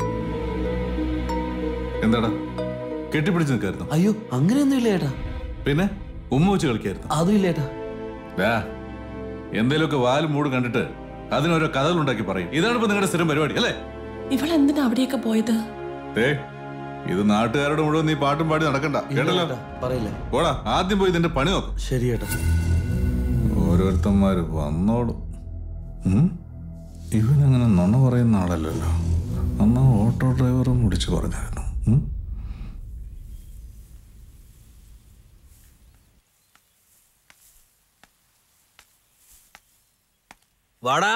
എന്താടാ കെട്ടിപ്പിടിച്ച് നിൽക്കായിരുന്നു? അയ്യോ അങ്ങനെയൊന്നുമില്ല ചേട്ടാ. പിന്നെ ഉമ്മ വെച്ച് കളിക്കായിരുന്നു? അതും ഇല്ല ചേട്ടാ. എന്തേലുമൊക്കെ വാലും മൂട് കണ്ടിട്ട് അതിനോരോ കഥകൾ ഉണ്ടാക്കി പറയും. ഇതാണ് ഇപ്പൊ നിങ്ങളുടെ സ്ഥിരം പരിപാടി അല്ലേ? ഇവളെന്തിനാ അവിടെയൊക്കെ പോയത്? ഇത് നാട്ടുകാരോട് മുഴുവൻ നീ പാട്ടും പാടി നടക്കണ്ട, കേട്ടല്ലോ? പറയില്ല. പോടാ, ആദ്യം പോയി ഇതിന്റെ പണി നോക്ക്. ശരി ചേട്ടാ. ഓരോരുത്തന്മാര് വന്നോളും. ഇവനങ്ങനെ നുണ പറയുന്ന ആളല്ലല്ലോ. അന്ന് ഓട്ടോ ഡ്രൈവറും വിളിച്ചു പറഞ്ഞായിരുന്നു. വാടാ.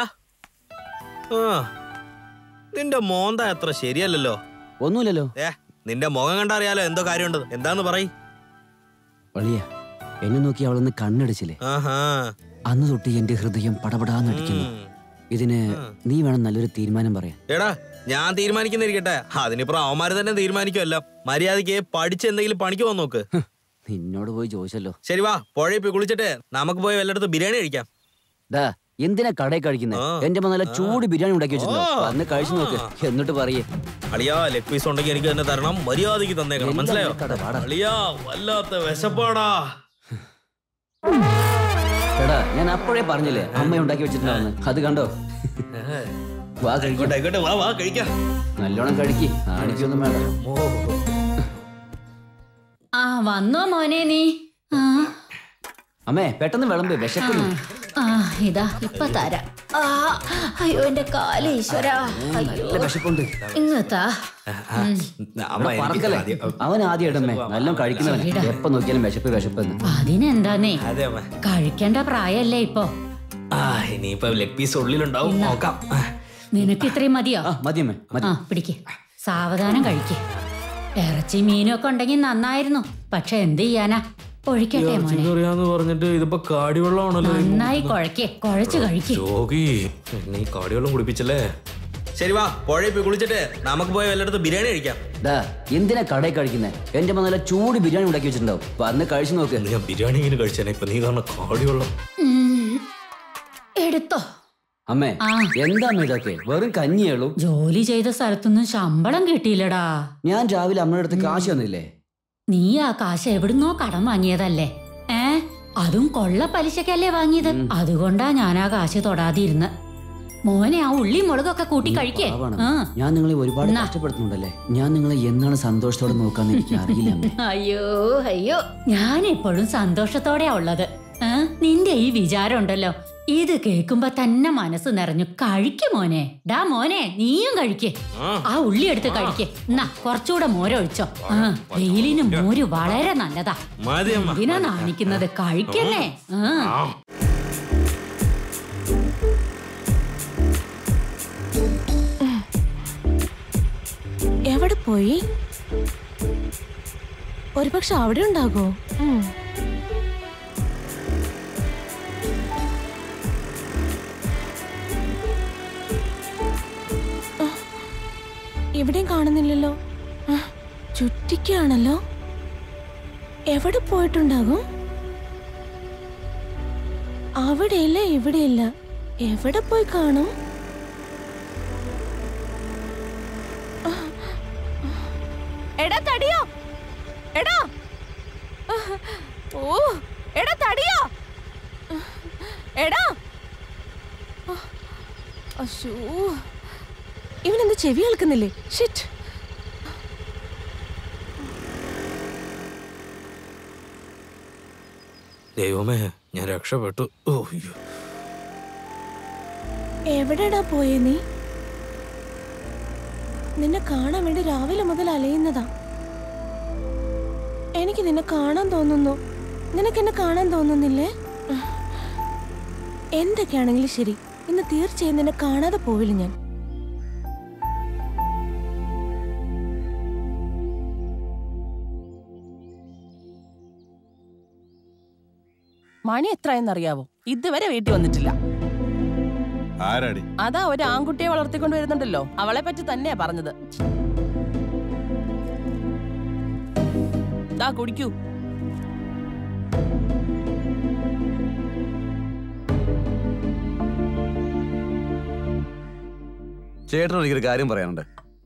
നിന്റെ മോന്ത അത്ര ശരിയല്ലല്ലോ. ഒന്നുമില്ലല്ലോ. നിന്റെ മുഖം കണ്ടറിയാലോ എന്തോ കാര്യമുണ്ട്. എന്താന്ന് പറയ്. വളിയ എന്നെ നോക്കി അവളൊന്ന് കണ്ണടിച്ചില്ലേ? അന്ന് തൊട്ട് എന്റെ ഹൃദയം പടപടാന്നടിക്കുന്നു. ഇതിന് നീ വേണം നല്ലൊരു തീരുമാനം പറയാൻ. എടാ ഞാൻ തീരുമാനിക്കുന്നിരിക്കട്ടെ, അതിനിപ്പുറം അവന്മാര് തന്നെ തീരുമാനിക്കുമല്ലോ. മര്യാദക്ക് പഠിച്ച് എന്തെങ്കിലും പണിക്ക് പോകാൻ നോക്ക്. നിന്നോട് പോയി ചോദിച്ചല്ലോ. ശരി വാ, പുഴയിൽ പോയി കുളിച്ചിട്ട് നമുക്ക് പോയി വല്ലയിടത്ത് ബിരിയാണി കഴിക്കാം. എന്തിനാ കടയിൽ കഴിക്കുന്നത്? എന്റെ നല്ല ചൂട് ബിരിയാണി ഉണ്ടാക്കി വെച്ചിട്ടുണ്ടോ? അന്ന് കഴിച്ചു നോക്ക്, എന്നിട്ട് പറയേ. അളിയാ ലെഗ് പീസ് ഉണ്ടെങ്കിൽ എനിക്ക് തന്നെ തരണം, മര്യാദക്ക് തന്നേക്കണം, മനസ്സിലായോ? അളിയാ വല്ലാത്ത വിശപ്പാടാ. എടാ ഞാൻ അപ്പോഴേ പറഞ്ഞില്ലേ അമ്മ ഉണ്ടാക്കി വെച്ചിട്ടുണ്ടാവുന്നു. അത് കണ്ടോ? വാ കഴിക്കട്ടെ. വാ വാ കഴിക്കാം. നല്ലോണം കഴിക്ക്, ആണിക്കൊന്നും വേണ്ട. വന്നോ മോനെ നീ? അമ്മേ പെട്ടെന്ന് വിളമ്പ്, വിശക്കുന്നു. ഇതാ ഇപ്പൊ തരാം. അയ്യോ എന്റെ കാല് ഈശ്വരാ, നല്ല വിശപ്പുണ്ട്. ഇങ്ങത്താ. അവൻ ആദ്യം ഇടമ്മേ നല്ല കഴിക്കുന്നവൻ. എപ്പോ നോക്കിയാലും വിശപ്പ് വിശപ്പെന്ന്. അതിനെന്താന്നേ, കഴിക്കേണ്ട പ്രായല്ലേ ഇപ്പൊ. ഇനിയിപ്പോ ലെഗ് പീസ് ഉള്ളിലുണ്ടാവും, നോക്കാം. നിനക്ക് ഇത്രയും മതിയോ? മതിയമ്മേ. പിടിക്ക്, സാവധാനം കഴിക്ക്. ഇറച്ചി മീനും ഒക്കെ ഉണ്ടെങ്കിൽ നന്നായിരുന്നു, പക്ഷെ എന്ത് ചെയ്യാനാ. ഒഴിക്കട്ടെ മോനെ. പറഞ്ഞിട്ട് ഇതിപ്പോ കാടിവെള്ളമാണല്ലോ. നന്നായി കുഴച്ച് കഴിക്ക്. നീ കാടിവെള്ളം കുടിപ്പിച്ചല്ലേ. ശരി വാ, പുഴയിൽ പോയി കുളിച്ചിട്ട് നമുക്ക് പോയി വല്ലയിടത്ത് ബിരിയാണി കഴിക്കാം. എന്തിനാ കടയിൽ കഴിക്കുന്നത്? എന്റെ നല്ല ചൂട് ബിരിയാണി ഉണ്ടാക്കി വെച്ചിട്ടുണ്ടാവും, വന്ന് കഴിച്ചു നോക്ക്. ഞാൻ ബിരിയാണി ഇങ്ങനെ കഴിച്ചേനെ, ഇപ്പൊ നീ കാരണം കാടിവെള്ളം. എടുത്തോ അമ്മേ. എന്താന്ന് ഇതൊക്കെ? വെറും കഞ്ഞിയുള്ളൂ. ജോലി ചെയ്ത സ്ഥലത്തൊന്നും ശമ്പളം കിട്ടിയില്ലടാ. ഞാൻ രാവിലെ അമ്മയുടെ അടുത്ത് കാശ് തന്നില്ലേ? നീ ആ കാശ് എവിടുന്നോ കടം വാങ്ങിയതല്ലേ? അതും കൊള്ള പലിശക്കല്ലേ വാങ്ങിയത്. അതുകൊണ്ടാ ഞാൻ ആ കാശ് തൊടാതിരുന്ന്. മോനെ ആ ഉള്ളി മുളകൊക്കെ കൂട്ടി കഴിക്കേ. ഞാൻ നിങ്ങളെ ഒരുപാട് കഷ്ടപ്പെടുത്തുന്നുണ്ടല്ലേ. ഞാൻ നിങ്ങളെ എന്നാണ് സന്തോഷത്തോടെ നോക്കാന്ന് എനിക്ക് അറിയില്ല. അയ്യോ അയ്യോ, ഞാൻ എപ്പോഴും സന്തോഷത്തോടെയാ ഉള്ളത്. നിന്റെ ഈ വിചാരം ഉണ്ടല്ലോ, ഇത് കേൾക്കുമ്പോ തന്നെ മനസ്സ് നിറഞ്ഞു. കഴിക്ക് മോനെ. ഡാ മോനെ, നീയും കഴിക്ക്. ആ ഉള്ളി എടുത്ത് കഴിക്ക്. എന്നാ കുറച്ചുകൂടെ മോരൊഴിച്ചോ. വെയിലിന് മോര് വളരെ നല്ലതാ. എന്തിനാ നാണിക്കുന്നത്? കഴിക്കന്നേ. എവിടെ പോയി? ഒരുപക്ഷെ അവിടെ ഉണ്ടാകോ? ഇവിടെയും കാണുന്നില്ലല്ലോ. ചുറ്റിക്കാണല്ലോ. എവിടെ പോയിട്ടുണ്ടാകും? അവിടെയില്ല, ഇവിടെയില്ല. എവിടെ പോയി കാണും? എടാ തടിയോ, എടാ. ഓ എടാ തടിയോ, എടാ. അശോ, ഇവനെന്ത് ചെവി കേൾക്കുന്നില്ലേ? ഷിറ്റ്. ദൈവമേ, ഞാൻ രക്ഷപ്പെട്ടു. എവിടെടാ പോയേ നീ? നിന്നെ കാണാൻ വേണ്ടി രാവിലെ മുതൽ അലയുന്നതാ. എനിക്ക് നിന്നെ കാണാൻ തോന്നുന്നു. നിനക്ക് എന്നെ കാണാൻ തോന്നുന്നില്ലേ? എന്തൊക്കെയാണെങ്കിലും ശരി, ഇന്ന് തീർച്ചയായും നിന്നെ കാണാതെ പോവില്ല ഞാൻ. മണി എത്രയെന്നറിയാവോ? ഇതുവരെ വീട്ടിൽ വന്നിട്ടില്ല. ആരാടി? അതാ ഒരു ആൺകുട്ടിയെ വളർത്തിക്കൊണ്ട് വരുന്നുണ്ടല്ലോ, അവളെ പറ്റി തന്നെയാ പറഞ്ഞത്. ദാ കുടിക്കൂ. ചേട്ടൻ എനിക്കൊരു കാര്യം പറയാനുണ്ട്.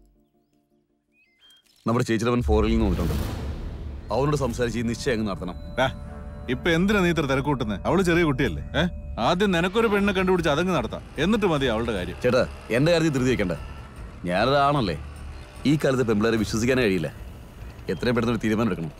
നമ്മുടെ ചേച്ചിയുടെ ഫോറിൽ നിന്ന് വന്നിട്ടുണ്ട്. അവനോട് സംസാരിച്ച് ഈ നിശ്ചയം അങ്ങ് നടത്തണം. ഇപ്പൊ എന്തിനാ നീ ഇത്ര തിരക്കൂട്ടുന്നത്? അവള് ചെറിയ കുട്ടിയല്ലേ. ആദ്യം നിനക്കൊരു പെണ്ണെ കണ്ടുപിടിച്ച് അതങ്ങ് നടത്താം, എന്നിട്ട് മതി അവളുടെ കാര്യം. ചേട്ടാ, എന്റെ കാര്യത്തിൽ ധൃതി വെക്കണ്ട. ഞാനൊരാണല്ലേ. ഈ കാലത്ത് പെമ്പിളേരെ വിശ്വസിക്കാനേ കഴിയില്ല. എത്രയും പെട്ടെന്ന് ഒരു തീരുമാനം എടുക്കണം.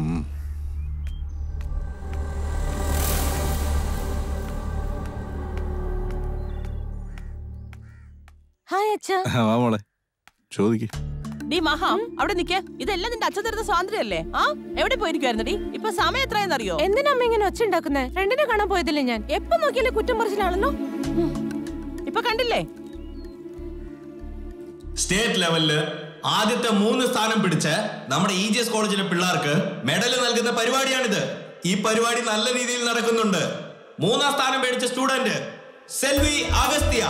ഹായ് അച്ഛാ. വാ മോളെ, ചോദിക്ക്. ഡി മഹാ, അവിടെ നിക്ക. ഇതെല്ലാം നിന്റെ അച്ഛൻ തരുന്ന സ്വാതന്ത്ര്യമല്ലേ? എവിടെ പോയിരിക്കുവായിരുന്നു ഡി? ഇപ്പൊ സമയം എത്രയെന്നറിയോ? എന്തിനാ അമ്മ ഇങ്ങനെ ഒച്ച ഉണ്ടാക്കുന്നേ? ഫ്രണ്ടിനെ കാണാൻ പോയതില്ലേ ഞാൻ? എപ്പൊ നോക്കിയാലും കുറ്റം പറച്ചിലാണല്ലോ. ഇപ്പൊ കണ്ടില്ലേ? സ്റ്റേറ്റ് ലെവലില് ആദ്യത്തെ 3 സ്ഥാനം പിടിച്ച നമ്മുടെ EGS കോളേജിലെ പിള്ളേർക്ക് മെഡൽ നൽകുന്ന പരിപാടിയാണിത്. ഈ പരിപാടി നല്ല രീതിയിൽ നടക്കുന്നുണ്ട്. 3ാം സ്ഥാനം മേടിച്ച സ്റ്റുഡന്റ് സെൽവി അഗസ്ത്യ.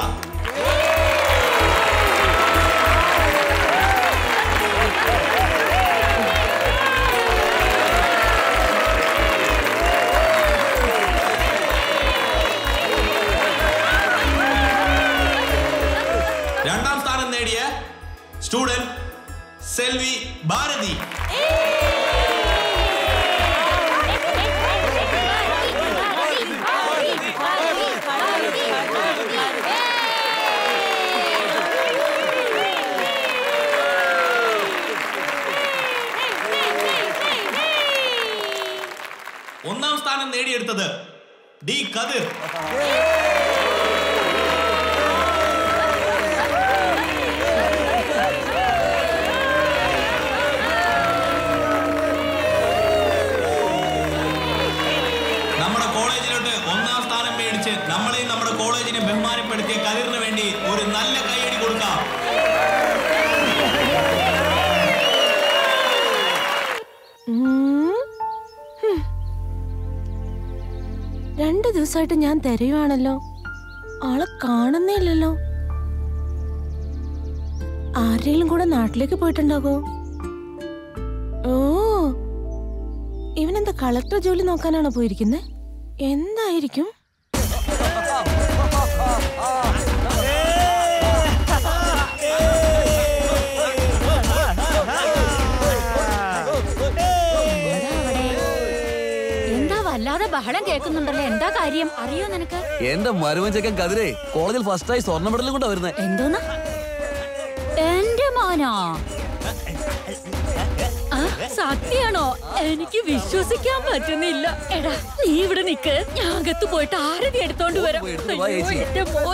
രണ്ടാം സ്ഥാനം നേടിയ സ്റ്റുഡന്റ് സെൽവി ഭാരതി. ഒന്നാം സ്ഥാനം നേടിയെടുത്തത് ഡി കതിർ. നമ്മുടെ കോളേജിലോട്ട് 1ാം സ്ഥാനം മേടിച്ച് നമ്മളെയും നമ്മുടെ കോളേജിനെ ബഹുമാനപ്പെടുത്തിയ കതിറിന് വേണ്ടി ഒരു നല്ല കൈയടി കൊടുക്കാം. രണ്ടു ദിവസമായിട്ട് ഞാൻ തിരയുവാണല്ലോ, ആളെ കാണുന്നില്ലല്ലോ. ആരെങ്കിലും കൂടെ നാട്ടിലേക്ക് പോയിട്ടുണ്ടാകോ? ഓ, ഇവനെന്താ കളക്ടർ ജോലി നോക്കാനാണോ പോയിരിക്കുന്നത്? എന്തായിരിക്കും? എന്താ വല്ലാതെ ബഹളം കേൾക്കുന്നുണ്ടല്ലോ, എന്താ കാര്യം അറിയോ നിനക്ക്? എന്റെ മരുമൻ ചെക്കൻ കതിരെ കോളേജിൽ ഫസ്റ്റായി സ്വർണ്ണ മെഡലും കൊണ്ടാ വരുന്നത്. എന്തോന്നാ? എന്റെ മോനോ? സത്യാണോ? എനിക്ക് വിശ്വസിക്കാൻ പറ്റുന്നില്ല. എടാ, നീ ഇവിടെ നിക്ക്, ഞാൻ അകത്ത് പോയിട്ട് ആരതി എടുത്തോണ്ട് വരാം. എന്റെ മോൻ.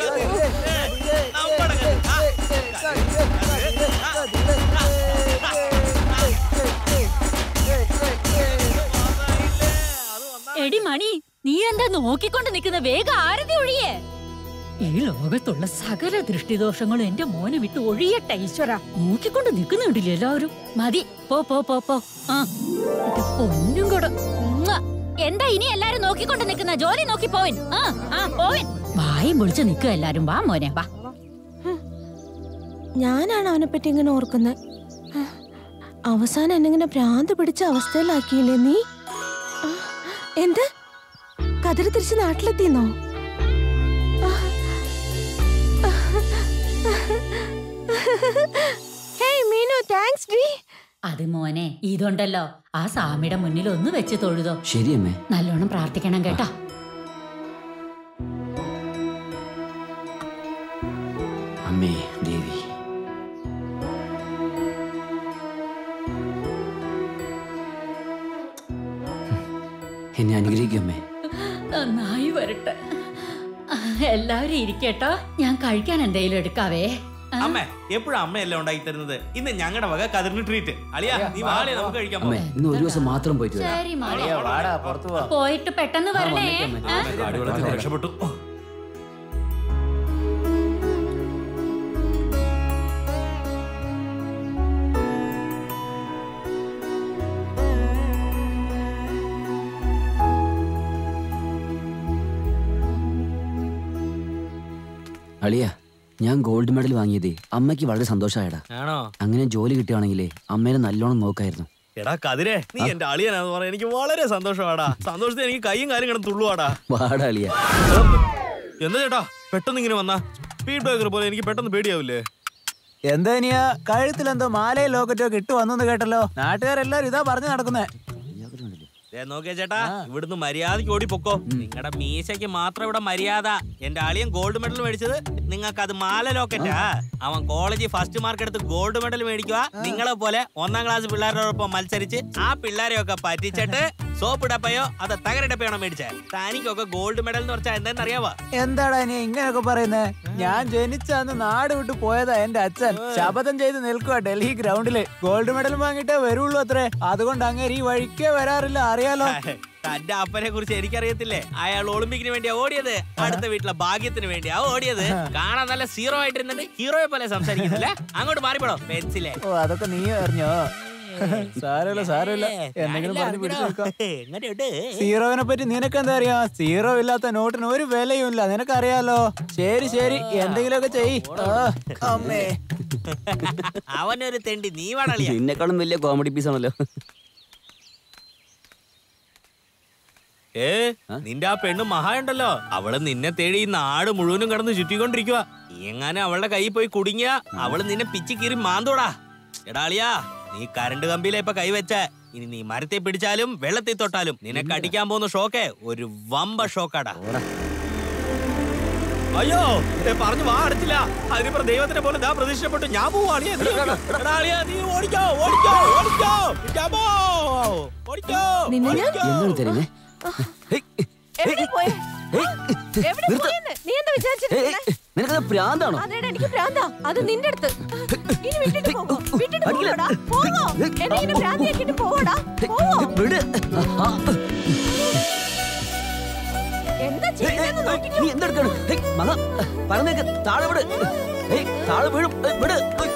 എടി മണി, നീ എന്താ നോക്കിക്കൊണ്ട് നിൽക്കുന്ന? വേഗം ആരതി ഒഴിയേ. ഈ ലോകത്തുള്ള സകല ദൃഷ്ടിദോഷങ്ങളും എന്റെ മോനെ വിട്ട് ഒഴിയട്ടെ ഈശ്വര. നോക്കിക്കൊണ്ട് നിൽക്കുന്നുണ്ടില്ലേ എല്ലാവരും? മതി, പോ പോ പോ പോ. പൊന്നും കൂടെ. എന്താ ഇനി എല്ലാരും നോക്കിക്കൊണ്ട് നിൽക്കുന്ന? ജോലി നോക്കി പോവിൻ. പോവിൻ. വായും പൊളിച്ച് നിൽക്കുക എല്ലാരും. വാ മോനെ വാ. ഞാനാണ് അവനെ പറ്റി ഇങ്ങനെ ഓർക്കുന്നത്. അവസാനം എന്നെങ്ങനെ ഭ്രാന്ത് പിടിച്ച അവസ്ഥയിലാക്കിയില്ലേ നീ? എന്ത്? കതിര് തിരിച്ച് നാട്ടിലെത്തിന്നോ? അത് മോനെ, ഇതുണ്ടല്ലോ, ആ സ്വാമിയുടെ മുന്നിൽ ഒന്ന് വെച്ച് തൊഴുതോ. ശരിയമ്മേ. നല്ലോണം പ്രാർത്ഥിക്കണം കേട്ടോ. അമ്മേ ദേവി, എന്നെ അനുഗ്രഹിക്കമ്മേ. നന്നായി വരട്ടെ. എല്ലാവരും ഇരിക്കട്ടോ, ഞാൻ കഴിക്കാൻ എന്തെങ്കിലും എടുക്കാവേ. അമ്മ എപ്പോഴും അമ്മയല്ല ഉണ്ടാക്കി തരുന്നത്. ഇന്ന് ഞങ്ങളുടെ വക കതിറിന് ട്രീറ്റ്. അളിയാ, നീ വാളിയെ നമുക്ക് കഴിക്കാം. ഇന്ന് ഒരു ദിവസം മാത്രം പോയിട്ട് ശരി പോയിട്ട് പെട്ടെന്ന് വരണേ. രക്ഷപ്പെട്ടു. അളിയ ഞാൻ ഗോൾഡ് മെഡൽ വാങ്ങിയതേ അമ്മയ്ക്ക് വളരെ സന്തോഷമായടാ. ആണോ? അങ്ങനെ ജോലി കിട്ടുകയാണെങ്കിലേ അമ്മേനെ നല്ലോണം നോക്കായിരുന്നു. എടാ കതിരെ, നീ എന്റെ അളിയനാന്ന് പറയാൻ എനിക്ക് വളരെ സന്തോഷമാടാ. സന്തോഷത്തിൽ എനിക്ക് കൈയും കാര്യം കിടന്ന് തുള്ളുവാടാ. വാടാ അളിയ. എന്താ ചേട്ടാ പെട്ടെന്ന് ഇങ്ങനെ വന്നാ? സ്പീഡ് ബ്രേക്കർ പോലെ എനിക്ക് പെട്ടെന്ന് പേടിയാവില്ലേ? എന്താ ഇനിയാ കഴുത്തിലെന്തോ മാലയോ ലോക്കറ്റോ കിട്ടു വന്നു കേട്ടല്ലോ. നാട്ടുകാരെല്ലാരും ഇതാ പറഞ്ഞു നടക്കുന്നേ. നോക്കിയ ചേട്ടാ, ഇവിടുന്ന് മര്യാദക്ക് ഓടിപ്പൊക്കോ. നിങ്ങളുടെ മീശയ്ക്ക് മാത്രം ഇവിടെ മര്യാദ. എന്റെ അളിയൻ ഗോൾഡ് മെഡൽ മേടിച്ചത് നിങ്ങൾക്ക് അത് മാല ലോക്കറ്റാ. അവൻ കോളേജിൽ ഫസ്റ്റ് മാർക്ക് എടുത്ത് ഗോൾഡ് മെഡൽ മേടിക്കുക. നിങ്ങളെ പോലെ 1ാം ക്ലാസ് പിള്ളേരോടൊപ്പം മത്സരിച്ച് ആ പിള്ളേരെയൊക്കെ പറ്റിച്ചിട്ട് സോപ്പ് ഡപ്പയോ അത് തകരടപ്പയാണോ മേടിച്ചേ? തനിക്കൊക്കെ ഗോൾഡ് മെഡൽ എന്ന് പറഞ്ഞാൽ എന്താണെന്ന് അറിയാവോ? എന്താടാ നീ ഇങ്ങനെയൊക്കെ പറയുന്നേ? ഞാൻ ജനിച്ചന്ന് നാട് വിട്ടു പോയതാ എന്റെ അച്ഛൻ. ശപഥം ചെയ്ത് നിൽക്കുക ഡൽഹി ഗ്രൗണ്ടില്. ഗോൾഡ് മെഡൽ വാങ്ങിട്ടേ വരുള്ളൂ അത്രേ. അതുകൊണ്ട് അങ്ങനെ ഈ വഴിക്കേ വരാറില്ല, അറിയാലോ. തന്റെ അപ്പനെ കുറിച്ച് എനിക്കറിയത്തില്ലേ? അയാൾ ഒളിമ്പിക്കിന് വേണ്ടിയാ ഓടിയത്, അടുത്ത വീട്ടിലെ ഭാഗ്യത്തിന് വേണ്ടിയാ ഓടിയത്. കാണാൻ നല്ല സീറോ ആയിട്ടിരുന്നിട്ട് ഹീറോയെ പോലെ സംസാരിക്കുന്നില്ല. അങ്ങോട്ട് മാറിപ്പോടോ പെൻസിലെ. ഓ അതൊക്കെ നീ അറിഞ്ഞോ? സാരമില്ല സാരമില്ല, എന്തെങ്കിലും പറഞ്ഞു പിടിച്ചേക്കാം. സീറോവിനെ പറ്റി നിനക്ക് എന്താ അറിയാ? സീറോ ഇല്ലാത്ത നോട്ടിന് ഒരു വിലയും ഇല്ല, നിനക്കറിയാലോ. ശരി ശരി, എന്തെങ്കിലുമൊക്കെ ചെയ്. അമ്മേ അവനൊരു തെണ്ടി, നീ വളളിയ. നിന്നെക്കാളും വലിയ കോമഡി പീസ് ആണല്ലോ. നിന്റെ ആ പെണ്ണ് മഹായുണ്ടല്ലോ, അവള് നിന്നെ തേടി ഈ നാട് മുഴുവനും കടന്ന് ചുറ്റിക്കൊണ്ടിരിക്കുക. എങ്ങാനും അവളുടെ കയ്യിൽ പോയി കുടുങ്ങിയ അവള് നിന്നെ പിച്ചി കീറി മാന്തോടാ. എടാളിയാ, നീ കരണ്ട് കമ്പിയിലെ ഇപ്പൊ കൈവച്ച. ഇനി നീ മരത്തെ പിടിച്ചാലും വെള്ളത്തിൽ തൊട്ടാലും നിനക്ക് അടിക്കാൻ പോകുന്ന ഷോക്കേ ഒരു വമ്പ ഷോക്കാടാ. അയ്യോ പറഞ്ഞു വാ അടച്ചില്ല. അതിനിപ്പോ ദൈവത്തിനെ പോലെ ഞാൻ പ്രതീക്ഷിച്ചപ്പെട്ടു. ഞാൻ പോവാളിയാ. നീ ഓടിക്കോ ഓടിക്കോ ഓടിക്കോ ഓടിക്കോ. നിനക്കത് പ്രാന്താണോ? എനിക്ക് പ്രാന്താ. അത് നിന്റെ അടുത്ത്. ഇനി വിട്ടിട്ട് പോകോ? വിട്ടിട്ട് പോകോടാ. പോകോ? എന്നെ ഇങ്ങനെ പ്രാന്തിയാക്കിട്ട് പോകോടാ. പോകോ? എന്താ ചെയ്യുന്നതെന്ന് നോക്കിക്കോ. നീ എന്തെടുക്കാണ്? മക പറഞ്ഞേക്ക്, താഴെ വിട്. താഴെ വീഴും, വിട്.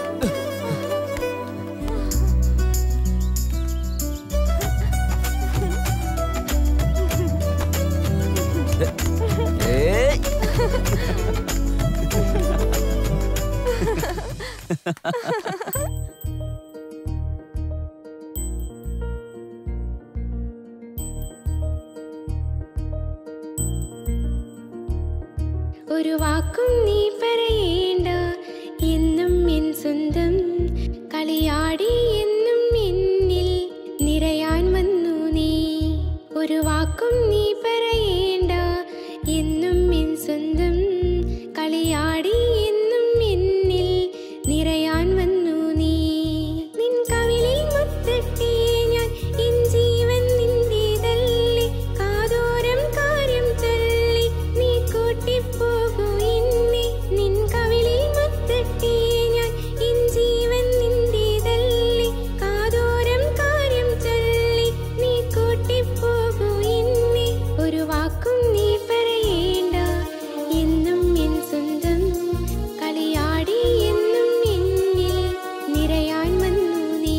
ഒരു വാക്കും നീ പറയേണ്ട, എന്നും എൻ സ്വന്തം. കളിയാടി എന്നും എന്നിൽ നിറയാൻ വന്നു നീ. ഒരു വാക്കും നീ പറയേണ്ട, എന്നും എൻ സ്വന്തം. കളിയാടി എന്നും എന്നിൽ നിറയാൻ വന്നു നീ. നിൻ കവിളിൽ മുത്തട്ടേ ഞാൻ, എൻ ജീവൻ നിന്റേതല്ലേ. കാതോരം കാര്യം ചൊല്ലി നീ കൂട്ടിപ്പോകൂ എന്നെ. നിൻ കവിളിൽ മുത്തട്ടേ ഞാൻ, എൻ ജീവൻ നിന്റേതല്ലേ. കാതോരം കാര്യം ചൊല്ലി നീ കൂട്ടിപ്പോകൂ എന്നെ. ഒരു വാക്കും നീ പറയേണ്ട, എന്നും എൻ സ്വന്തം. കളിയാടി എന്നും എന്നിൽ നിറയാൻ വന്നു നീ.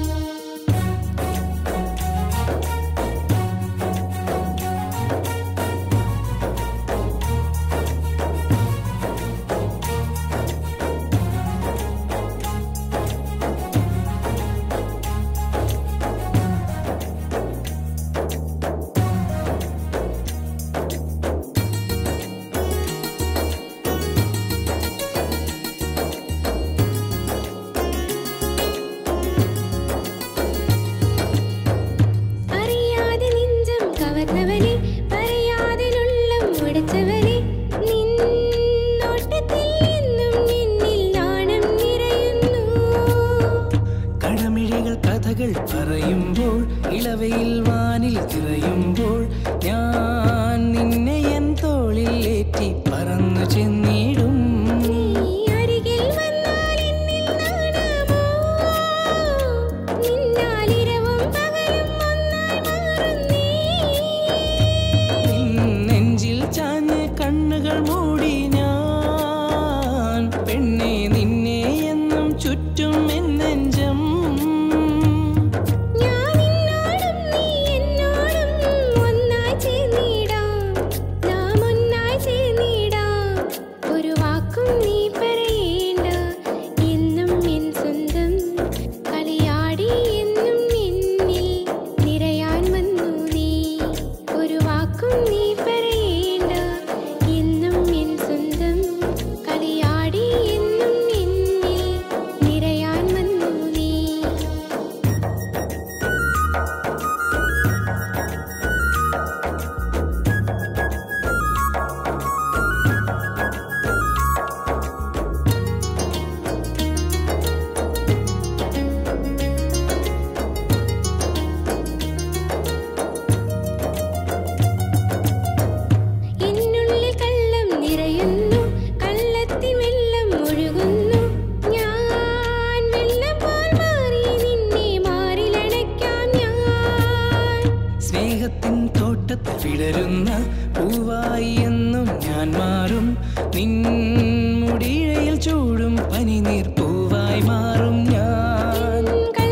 അറിയാതെ നെഞ്ചം കവർന്നവനെ, പറയാതെ ഉള്ളം ഉടച്ചവനെ. നിൻ നോട്ടത്തിൽ എന്നും എന്നിൽ നാണം നിറയുന്നു. കടമിഴികൾ കഥകൾ പറയുമ്പോൾ, ഇളവയിൽ വാനിൽ തിരയുമ്പോൾ, ഞാൻ നിന്നെ എൻ തോളിൽ ഏറ്റി പറന്നു ചെന്നിടും. നീ അരികിൽ വന്നാൽ എന്നിൽ നാണമോ? നിന്നാൽ ഇരവും പകലും ഒന്നായി മാറുന്നേ. നെഞ്ചിൽ ചാഞ്ഞ് കണ്ണുകൾ മൂടി ഞാൻ, പെണ്ണെ നിന്നെ എന്നും ചുറ്റും എൻ നെഞ്ചം. ഞാൻ നിന്നോടും നീ എന്നോടും ഒന്നായി ചേർന്നിടാം. നാം ഒന്നായി ചേർന്നിടാം. ഒരു വിടരുന്ന പൂവായി എന്നും ഞാൻ മാറും. നിൻ മുടിയിഴയിൽ ചൂടും പനിനീർ പൂവായി മാറും ഞാൻ.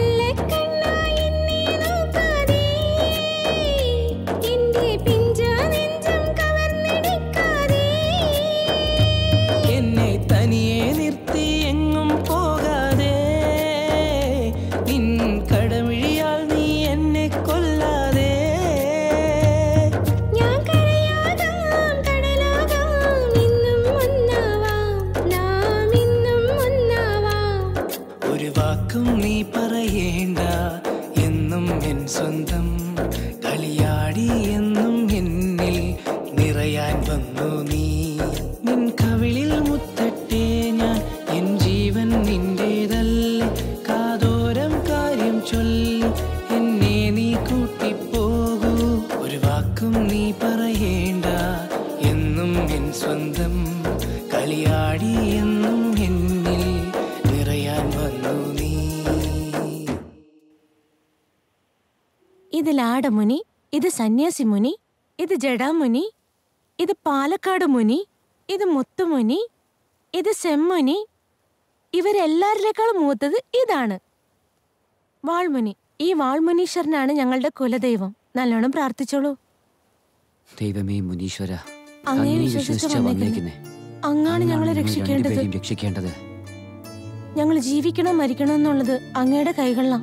എന്നെ തനിയെ നിർത്തി എങ്ങും പോകാതെ, നിൻ കടമിഴിയാൽ നീ എന്നെ കൊല്ലാതെ. ഒരു വാക്കും നീ പറയേണ്ട, എന്നും എൻ സ്വന്തം. കളിയാടി എന്നും എന്നിൽ നിറയാൻ വന്നു നീ. നിൻ കവിളിൽ മുത്തട്ടെ ഞാൻ, എൻ ജീവൻ നിന്റേതല്ലേ. കാതോരം കാര്യം ചൊല്ലി എന്നെ നീ കൂട്ടിപ്പോകൂ. ഒരു വാക്കും നീ പറയേണ്ട, എന്നും എൻ സ്വന്തം. കളിയാടി എന്നും എന്നിൽ നിറയാൻ വന്നു നീ. ഇത് ലാടമുനി, ഇത് സന്യാസി മുനി, ഇത് ജഡാമുനി, ഇത് പാലക്കാട് മുനി, ഇത് മുത്തുമുനി, ഇത് സെമ്മുനി. ഇവരെല്ലാരിലേക്കാളും മൂത്തത് ഇതാണ് വാൾമുനി. ഈ വാൾമുനീശ്വരനാണ് ഞങ്ങളുടെ കുലദൈവം. നല്ലോണം പ്രാർത്ഥിച്ചോളൂ. ദൈവമേ മുനീശ്വര, അങ്ങയെ അങ്ങേ വിശ്വസിച്ച് വിശ്വസിച്ച വന്നേക്കുന്നേ. അങ്ങാണ് ഞങ്ങളെ രക്ഷിക്കേണ്ടത്. രണ്ടുപേരെയും രക്ഷിക്കേണ്ടത്. ഞങ്ങൾ ജീവിക്കണോ മരിക്കണോ എന്നുള്ളത് അങ്ങയുടെ കൈകളിലാണ്.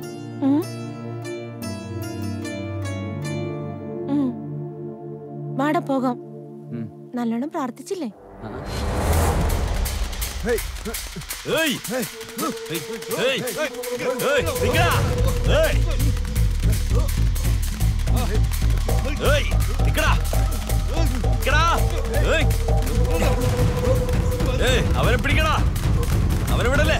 വാട പോകാം. നല്ലോണം പ്രാർത്ഥിച്ചില്ലേ? അവനെ പിടിക്കടാ, അവനെ വിടല്ലേ.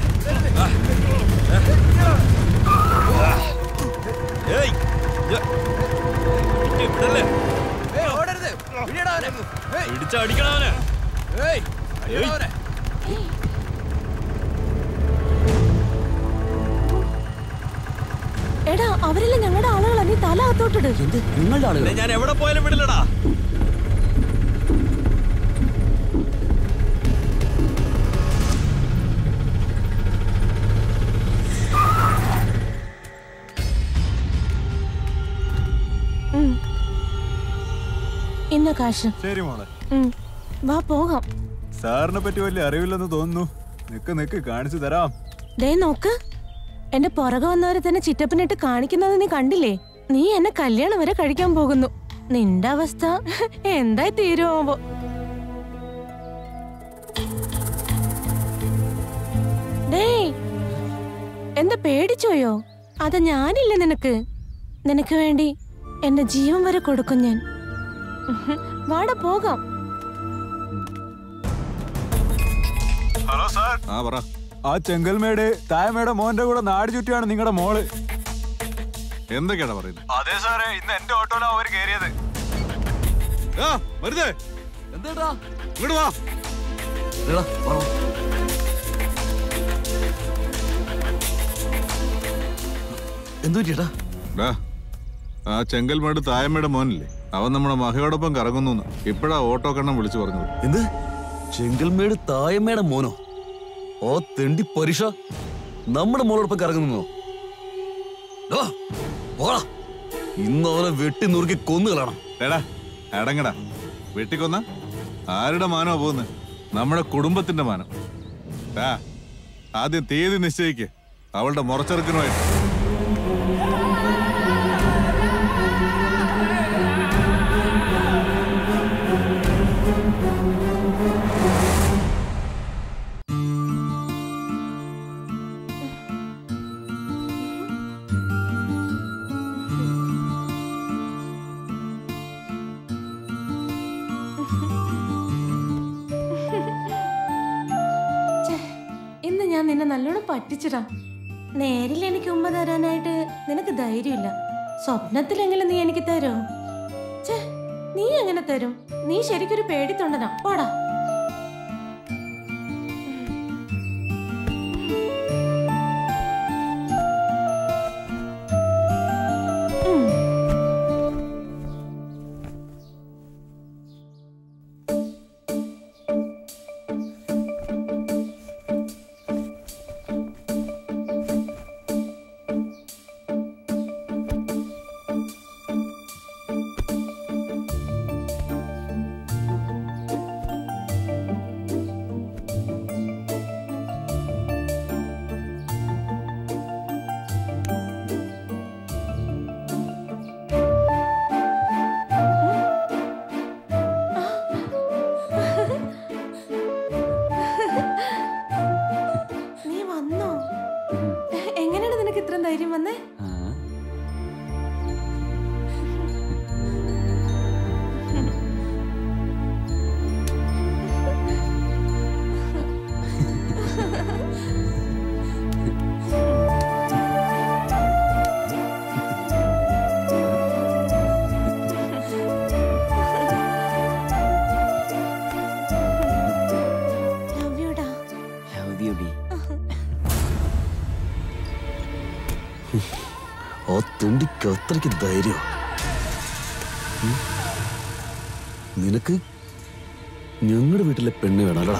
വിടല്ലേ, പിടിച്ചടിക്കണവനെ. എടാ, അവരെല്ലാം ഞങ്ങളുടെ ആളുകളാ. നീ തല അകത്തോട്ടിട്. നിങ്ങളുടെ ആളുകൾ? ഞാൻ എവിടെ പോയാലും വിടില്ലടാ. ഇന്ന കാശ്. ശരി മോളെ, വാ പോകാം. സാറിനെ പറ്റി വലിയ അറിവില്ലെന്ന് തോന്നുന്നു. നിക്ക് കാണിച്ചു തരാം. ദേ നോക്ക്, എന്റെ പുറകെ വന്നവരെ തന്നെ ചിറ്റപ്പനിട്ട് കാണിക്കുന്നത് നീ കണ്ടില്ലേ? നീ എന്നെ കല്യാണം വരെ കഴിക്കാൻ പോകുന്നു. നിന്റെ അവസ്ഥ എന്തായി തീരുമോ? ഡേയ്, എന്താ പേടിച്ചോയോ? അത് ഞാനില്ല നിനക്ക്. നിനക്ക് വേണ്ടി എന്റെ ജീവൻ വരെ കൊടുക്കും ഞാൻ. വാട പോകാം. Hello sir. ആ പറ. ആ ചെങ്കൽമേട് തായമേടെ മോന്റെ കൂടെ നാട് ചുറ്റിയാണ് നിങ്ങളുടെ മോള്. എന്തൊക്കെയാണ് പറയുന്നത്? അതെ സാറേ, ഇന്ന് എന്റെ ഓട്ടോയിലാണ് അവർ കയറിയത്. എന്താ ഇങ്ങോട്ട് വാ. എന്തോ ചേട്ടാ? ആ ചെങ്കൽമേട് തായമേടെ മോനില്ലേ, അവൻ നമ്മുടെ മഹയോടൊപ്പം കറങ്ങുന്നു. ഇപ്പഴാ ഓട്ടോ കണ്ണം വിളിച്ചു പറഞ്ഞത്. എന്ത്? ചെങ്കൽമേട് തായമേടെ മോനോ? ഓ തെണ്ടി പരിഷ നമ്മുടെ മോളോടൊപ്പം കറങ്ങുന്നോ? ഇന്ന് അവനെ വെട്ടി നുറുക്കി കൊന്നുകളാണ്. എടാ അടങ്ങടാ. വെട്ടിക്കൊന്ന ആരുടെ മാനോ പോകുന്നത്? നമ്മുടെ കുടുംബത്തിന്റെ മാനം. ആദ്യം തീയതി നിശ്ചയിക്ക് അവളുടെ മുറച്ചെറുക്കനുമായിട്ട്. ഇന്ന് ഞാൻ നിന്നെ നല്ലോണം പറ്റിച്ചിടാം. നേരിൽ എനിക്ക് ഉമ്മ തരാനായിട്ട് നിനക്ക് ധൈര്യമില്ല. സ്വപ്നത്തിലെങ്കിലും നീ എനിക്ക് തരോ? നീ എങ്ങനെ തരും? നീ ശരിക്കൊരു പേടിത്തൊണ്ടനാ. പോടാ. നിനക്ക് ഇത്ര ധൈര്യം വന്നേ? ആ തുണ്ടിക്ക് അത്രയ്ക്ക് ധൈര്യം. നിനക്ക് ഞങ്ങളുടെ വീട്ടിലെ പെണ്ണ് വേണമല്ലടാ.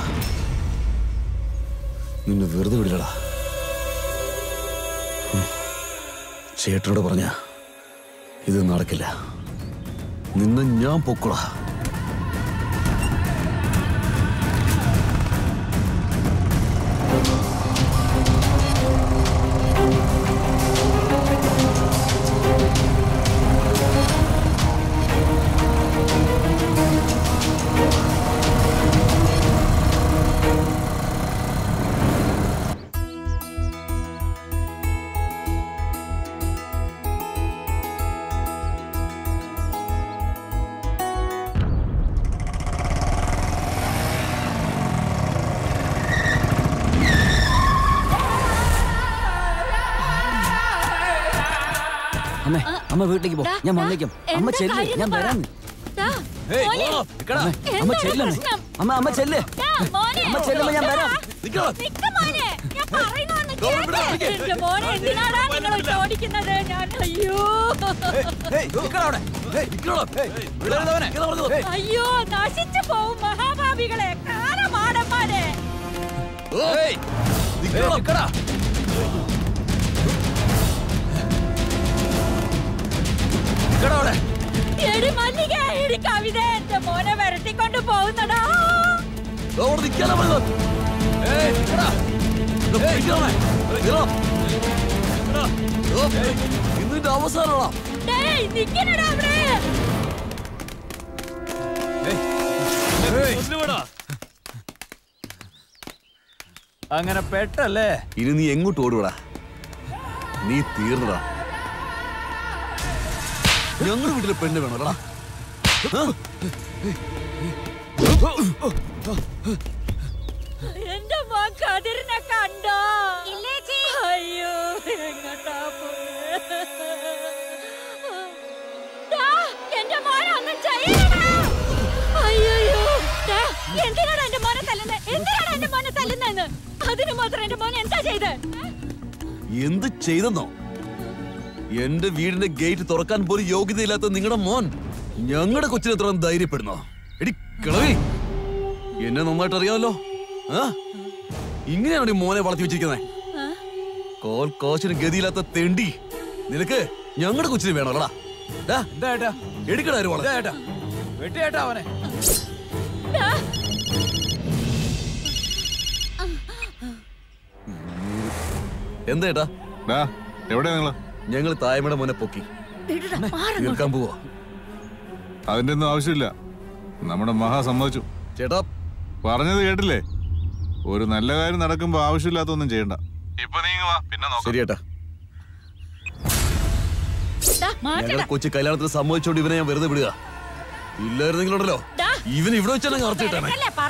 നിന്നെ വെറുതെ വിടില്ലടാ. ചേട്ടനോട് പറഞ്ഞ ഇത് നടക്കില്ല. നിന്നെ ഞാൻ പൊക്കോളാ. അമ്മേ, അമ്മ വീട്ടിലേക്ക് പോ. ഞാൻ വന്നേക്കും. അമ്മ ചെല്ല്, ഞാൻ വരാം. അമ്മ ചെല്ലേ. അമ്മ ചെല്ലേ. അമ്മ ചെല്ലുമ്പോ ഞാൻ വരാം. അയ്യോ, നശിച്ചു പോവും മഹാഭാവികളെ, കാലമാടന്മാരെ. എടി മല്ലിക, എടി കവിത, എന്റെ മോനെ വരട്ടിക്കൊണ്ട് പോകുന്നടാ. ഇന്നിന്റെ അവസാനമാ. നിക്കണടാ അവിടെ. അങ്ങനെ പെട്ടല്ലേ? ഇനി നീ എങ്ങോട്ട് ഓടുവടാ? നീ തീർന്നടാ. ഞങ്ങളുടെ വീട്ടിലെ പെണ്ണ് വേണോടാ. എന്റെ മോൻ കതിരിനെ കണ്ടോ? അയ്യോ, എങ്ങോട്ടാ എന്റെ മോനെ ഒന്നും ചെയ്യണ. അയ്യോ, എന്തിനാണ് എന്റെ മോനെ തല്ലുന്നത്? എന്തിനാണ് എന്റെ മോനെ തല്ലുന്നതെന്ന്? അതിന് മാത്രം എന്റെ മോനെ എന്താ ചെയ്ത്? എന്ത് ചെയ്തെന്നോ? എന്റെ വീടിന്റെ ഗേറ്റ് തുറക്കാൻ പോലും യോഗ്യതയില്ലാത്ത നിങ്ങളുടെ മോൻ ഞങ്ങളുടെ കൊച്ചിനെ എത്ര ധൈര്യപ്പെടുന്നോ? എടി കിളവി, എന്നെ നന്നായിട്ട് അറിയാമല്ലോ. ഇങ്ങനെയാണ് ഈ മോനെ വളർത്തി വെച്ചിരിക്കുന്നത്. കോൽ കോശിന് ഗതിയില്ലാത്ത തെണ്ടി. നിനക്ക് ഞങ്ങളുടെ കൊച്ചിനെ വേണോടാ. എടുക്കടാ ഒരു വള. അവനെ എന്താ ഏട്ടാ? എവിടെയാ നിങ്ങള്? ഞങ്ങൾ തായ്മയുടെ മോനെ പൊക്കി തീർക്കാൻ പോവാ. അതിന്റെ ഒന്നും ആവശ്യമില്ല. നമ്മുടെ മഹാ സമ്മതിച്ചു. ചേട്ടാ പറഞ്ഞത് കേട്ടില്ലേ? ഒരു നല്ല കാര്യം നടക്കുമ്പോ ആവശ്യമില്ലാത്തൊന്നും ചെയ്യണ്ട. ഇപ്പൊ നീങ്ങുവാ, പിന്നെ നോക്കാം. ശരി ഏട്ടാ. ഞങ്ങളുടെ കൊച്ചു കല്യാണത്തിന് സമ്മതിച്ചോണ്ട് ഇവനെ ഞാൻ വെറുതെ വിടുക. ഇല്ലായിരുന്നെങ്കിലുണ്ടല്ലോ ഇവൻ ഇവിടെ വെച്ചാൽ നടത്തിയിട്ടാണ്.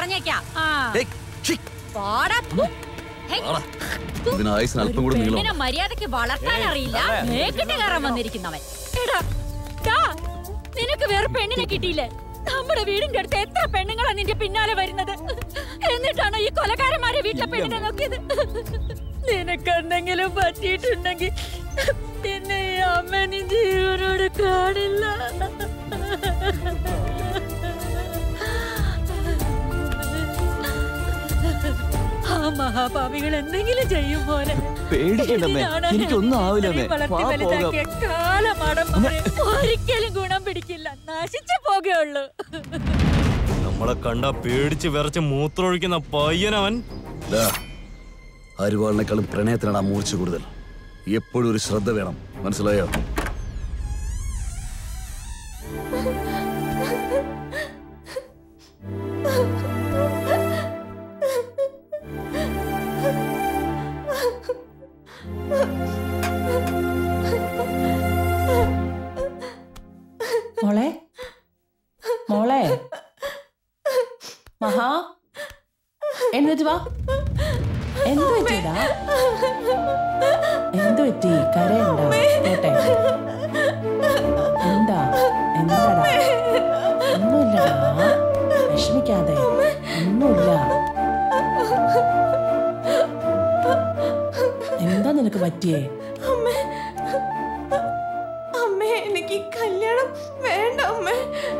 ഇതിന് ആയുസിന് അല്പം കൂടെ നീളം. മര്യാദക്ക് വളർത്താൻ അറിയില്ല, മേക്കിട്ട് കയറാൻ വന്നിരിക്കുന്നവൻ. നിനക്ക് വേറെ പെണ്ണിനെ കിട്ടിയില്ലേ? നമ്മുടെ വീടിന്റെ അടുത്ത് എത്ര പെണ്ണുങ്ങളാ നിന്റെ പിന്നാലെ വരുന്നത്? എന്നിട്ടാണോ ഈ കൊലകാരന്മാരെ വീട്ടിലെ പെണ്ണിനെ നോക്കിയത്? നിനക്ക് എന്തെങ്കിലും പറ്റിയിട്ടുണ്ടെങ്കിൽ പിന്നെ ഈ അമ്മ നീ ജീവനോട് കാണില്ല. ആ മഹാപാപികൾ എന്തെങ്കിലും ചെയ്യും മോനെ. പേടിക്കണ്ടമ്മേ, എനിക്കൊന്നും ആവില്ലമ്മേ. ഒരിക്കലും ഗുണം പിടിക്കില്ല, നശിച്ചു പോകുകയുള്ളൂ. നമ്മളെ കണ്ട പേടിച്ച് വിറച്ച് മൂത്രമൊഴിക്കുന്ന പയ്യനവൻ. അരുവാളിനേക്കാളും പ്രണയത്തിനാണ് ആ മൂർച്ച കൂടുതൽ. എപ്പോഴും ഒരു ശ്രദ്ധ വേണം, മനസ്സിലായോ? വാ. എന്ത് പറ്റിയതാ? എന്ത് പറ്റി? കരയുണ്ടോ? കേട്ടെ. എന്താ? എന്താടാ? ഒന്നുമില്ലടാ, വിഷമിക്കാതെ. ഒന്നുമില്ല. എന്താ നിനക്ക് പറ്റിയേ? അമ്മേ, എനിക്ക് കല്യാണം വേണ്ട അമ്മേ.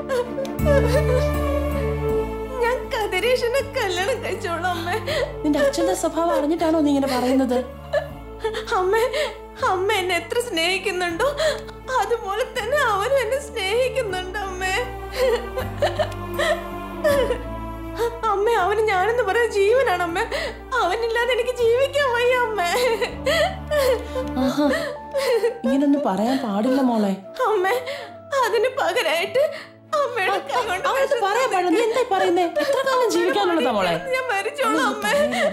ഞാൻ കതിരേഷനെ കല്യാണം കഴിച്ചോളാം അമ്മേ. നിന്റെ അച്ഛന്റെ സ്വഭാവം അറിഞ്ഞിട്ടാണോ നീ ഇങ്ങനെ പറയുന്നത്? അമ്മേ, അമ്മ എന്നെ എത്ര സ്നേഹിക്കുന്നുണ്ടോ അതുപോലെ തന്നെ അവനും എന്നെ സ്നേഹിക്കുന്നുണ്ട് അമ്മേ. അമ്മ, അവന് ഞാനെന്ന് പറയാൻ ജീവനാണ് അമ്മേ. അവനില്ലാതെ എനിക്ക് ജീവിക്കാൻ വയ്യ അമ്മേ. ഇങ്ങനൊന്നും പറയാൻ പാടില്ല മോളെ. അമ്മേ, അതിന് പകരമായിട്ട് അമ്മയുടെ കൈ കൊണ്ട് പറയാൻ പാടില്ല. നീ എന്താ പറയുന്നേ? എത്ര കാലം ജീവിക്കാനുള്ളതാ മോളെ? ഞാൻ മരിച്ചോളാം അമ്മേ.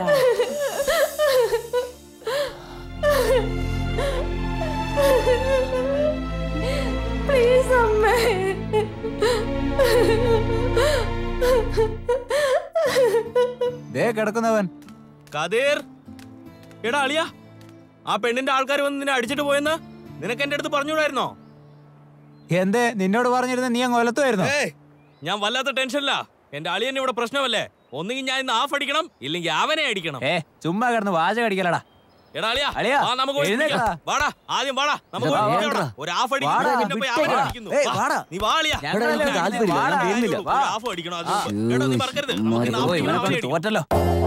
പ്ലീസ് അമ്മേ. ദേ കിടക്കുന്നവൻ. കതീർ, എടാ അളിയാ, ആ പെണ്ണിന്റെ ആൾക്കാർ വന്ന് നിന്നെ അടിച്ചിട്ട് പോയെന്ന് നിനക്ക് എന്റെ അടുത്ത് പറഞ്ഞുകൂടായിരുന്നോ? എന്തേ നിന്നോട് പറഞ്ഞിരുന്ന നീ അങ്ങ് ഒലത്തുമായിരുന്നോ? ഞാൻ വല്ലാത്ത ടെൻഷനില്ല. എന്റെ അളിയന്നെ ഇവിടെ പ്രശ്നമല്ലേ. ഒന്നുകിൽ ഞാൻ ഇന്ന് ഹാഫ് അടിക്കണം, ഇല്ലെങ്കിൽ അവനെ അടിക്കണം. ചുമ്മാ കിടന്ന് വാചകം അടിക്കലടാ. എടാ അളിയാ, നമുക്ക് വാടാ, ആദ്യം വാടാ, നമുക്ക് ഒരു ഹാഫ് അടിക്കണം. നീ വാ അളിയാ, ഹാഫ് അടിക്കണം. എടാ നീ മറക്കരുത്, തോറ്റല്ലോ.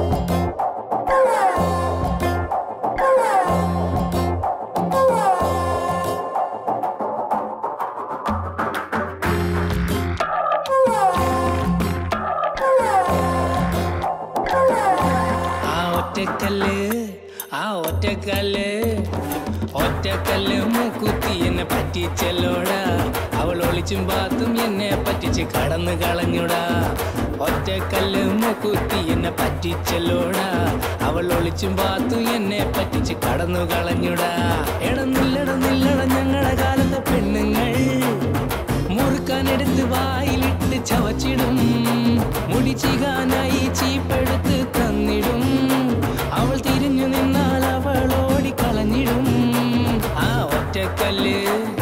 ഒറ്റക്കല്ല് മൂക്കുത്തി എന്നെ പറ്റിച്ചല്ലോടാ. അവൾ ഒളിച്ചും പാത്തും എന്നെ പറ്റിച്ച് കടന്നു കളഞ്ഞുടാ. ഒറ്റക്കല്ല് മൂക്കുത്തി എന്നെ പറ്റിച്ചല്ലോടാ. അവൾ ഒളിച്ചും പാത്തും എന്നെ പറ്റിച്ച് കടന്നു കളഞ്ഞുടാ. എടന്നില്ലട ഞങ്ങളുടെ കാലത്തെ പെണ്ണുങ്ങൾ മുറുക്കാനെടുത്ത് വായിലിട്ട് ചവച്ചിടും. മുടി ചീകാനായി ചീപ്പെടുത്ത് തന്നിടും. അവൾ തിരിഞ്ഞു നിന്നാൽ അവൾ ഓടിക്കളഞ്ഞിടും. ആ ഒറ്റക്കല്ല്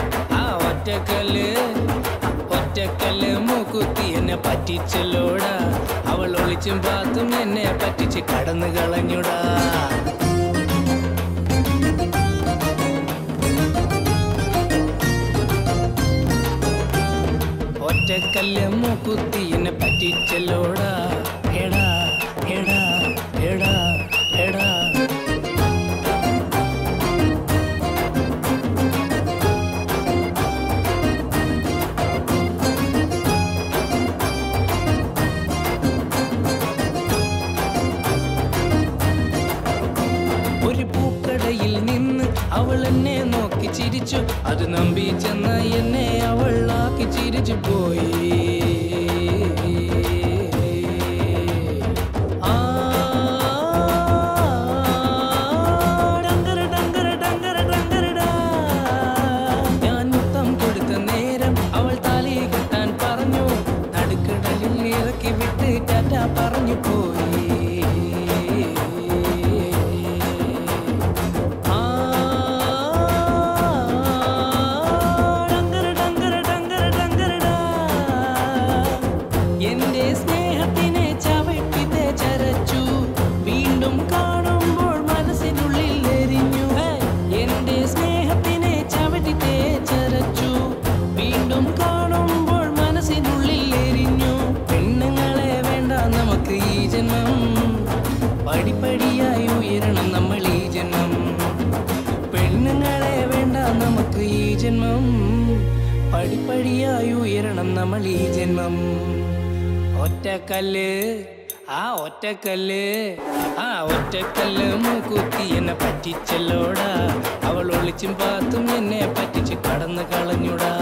മൂക്കുത്തി എന്നെ പറ്റിച്ചല്ലോടാ. അവൾ ഒളിച്ചും പാത്തും എന്നെ പറ്റിച്ച് കടന്നു കളഞ്ഞുടാ. ഒറ്റക്കല്ല് മൂക്കുത്തി എന്നെ പറ്റിച്ചല്ലോടാ. എടാ എടാ എടാ എടാ ഒരു പൂക്കടയിൽ നിന്ന് അവൾ എന്നെ നോക്കി ചിരിച്ചു. അത് നമ്പി ചെന്ന എന്നെ അവൾ ആക്കി ചിരിച്ചു പോയി. ഞാൻ മുത്തം കൊടുത്ത നേരം അവൾ താലി കെട്ടാൻ പറഞ്ഞു. നടുക്കടലിൽ ഇറക്കി വിട്ട് ടാറ്റ പറഞ്ഞു പോയി. പടിപടിയായി ഉയരണം നമ്മൾ ഈ ജന്മം. പെണ്ണുങ്ങളെ വേണ്ട നമുക്ക് ഈ ജന്മം. പടിപടിയായി ഉയരണം നമ്മൾ ഈ ജന്മം. ഒറ്റക്കല്ല് ഒറ്റക്കല്ല് മൂക്കുത്തി എന്നെ പറ്റിച്ചല്ലോടാ. അവൾ ഒളിച്ചും പാത്തും എന്നെ പറ്റിച്ച് കടന്നു കളഞ്ഞുടാ.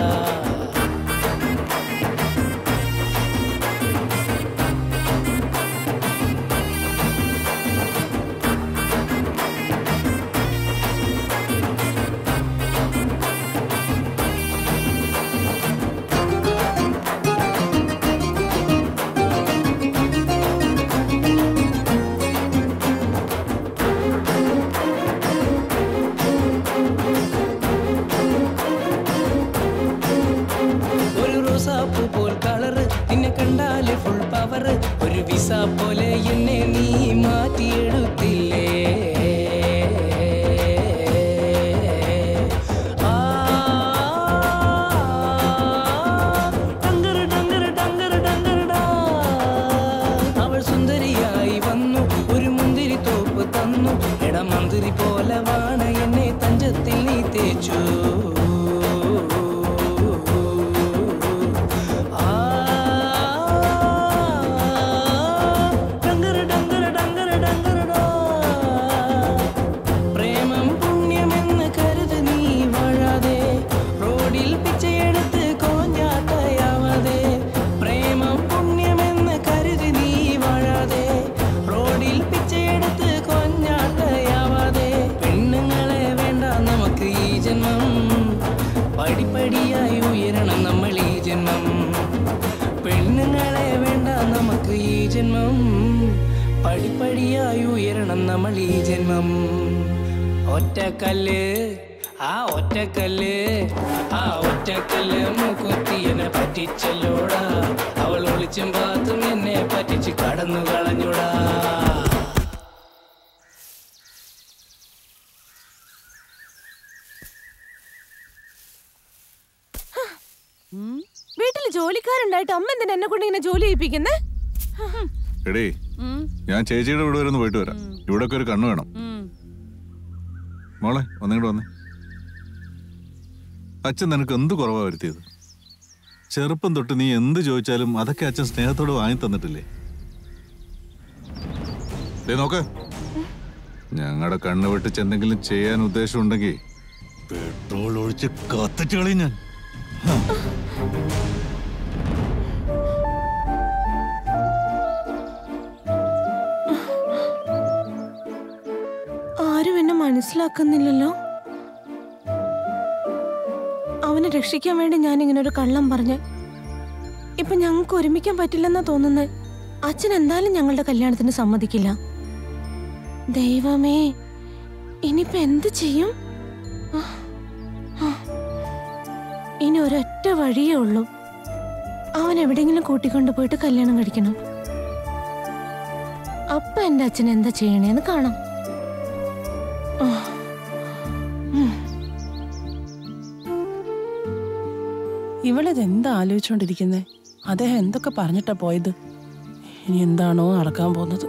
ഒരു വിസ പോലെ എന്നെ നീ മാറ്റിയെടുത്തില്ലേ അവൾ സുന്ദരിയായി വന്നു ഒരു മുന്തിരി തോപ്പ് തന്നു എടമന്തിരി പോലെ വാണ എന്നെ തഞ്ചത്തിൽ നീ തേച്ചു പടിപടിയായി ഉയരണം നമ്മൾ ഈ ജന്മം പെണ്ണുങ്ങളെ വേണ്ട നമുക്ക് ഈ ജന്മം പടിപടിയായി ഉയരണം നമ്മൾ ഈ ജന്മം ഒറ്റക്കല്ല് ആ ഒറ്റക്കല്ല് ആ ഒറ്റക്കല്ല് മൂക്കുത്തിയെന്നെ പറ്റിച്ചല്ലോടാ അവൾ ഒളിച്ചും പാത്തും എന്നെ പറ്റിച്ച് കടന്നു കളഞ്ഞൂടാ വീട്ടില് ജോലിക്കാരുണ്ടായിട്ട് അമ്മ എന്തിനാ എന്നെ കൊണ്ട് ഇങ്ങനെ ജോലി ചെയ്യിപ്പിക്കുന്നേ? എടേ ഞാൻ ചേച്ചിയുടെ വീട് വരെ ഒന്ന് പോയിട്ട് വരാം. ഇവിടെ ഒക്കെ ഒരു കണ്ണു വേണം. മോളെ ഒന്നിങ്ങോട്ട് വന്നേ. അച്ഛൻ നിനക്ക് എന്ത് കുറവാ വരുത്തിയത്? ചെറുപ്പം തൊട്ട് നീ എന്ത് ചോദിച്ചാലും അതൊക്കെ അച്ഛൻ സ്നേഹത്തോട് വാങ്ങി തന്നിട്ടില്ലേ? നോക്ക്, ഞങ്ങളുടെ കണ്ണ് വെട്ടിച്ച് എന്തെങ്കിലും ചെയ്യാൻ ഉദ്ദേശം ഉണ്ടെങ്കിൽ പെട്രോൾ ഒഴിച്ച് കത്തിച്ച് കളയും ഞാൻ. ആരും എന്നെ മനസ്സിലാക്കുന്നില്ലല്ലോ. അവനെ രക്ഷിക്കാൻ വേണ്ടി ഞാൻ ഇങ്ങനെ ഒരു കള്ളം പറഞ്ഞ് ഇപ്പൊ ഞങ്ങൾക്ക് ഒരുമിക്കാൻ പറ്റില്ലെന്നാ തോന്നുന്നത്. അച്ഛൻ എന്തായാലും ഞങ്ങളുടെ കല്യാണത്തിന് സമ്മതിക്കില്ല. ദൈവമേ, ഇനിയിപ്പൊ എന്ത് ചെയ്യും? ഇനി ഒരൊറ്റ വഴിയേ ഉള്ളൂ. അവൻ എവിടെയെങ്കിലും കൂട്ടിക്കൊണ്ടു പോയിട്ട് കല്യാണം കഴിക്കണം. അപ്പൊ എന്റെ അച്ഛൻ എന്താ ചെയ്യണേന്ന് കാണാം. ഇവളിതെന്താ ആലോചിച്ചോണ്ടിരിക്കുന്നേ? അദ്ദേഹം എന്തൊക്കെ പറഞ്ഞിട്ടാ പോയത്? ഇനി എന്താണോ നടക്കാൻ പോകുന്നത്?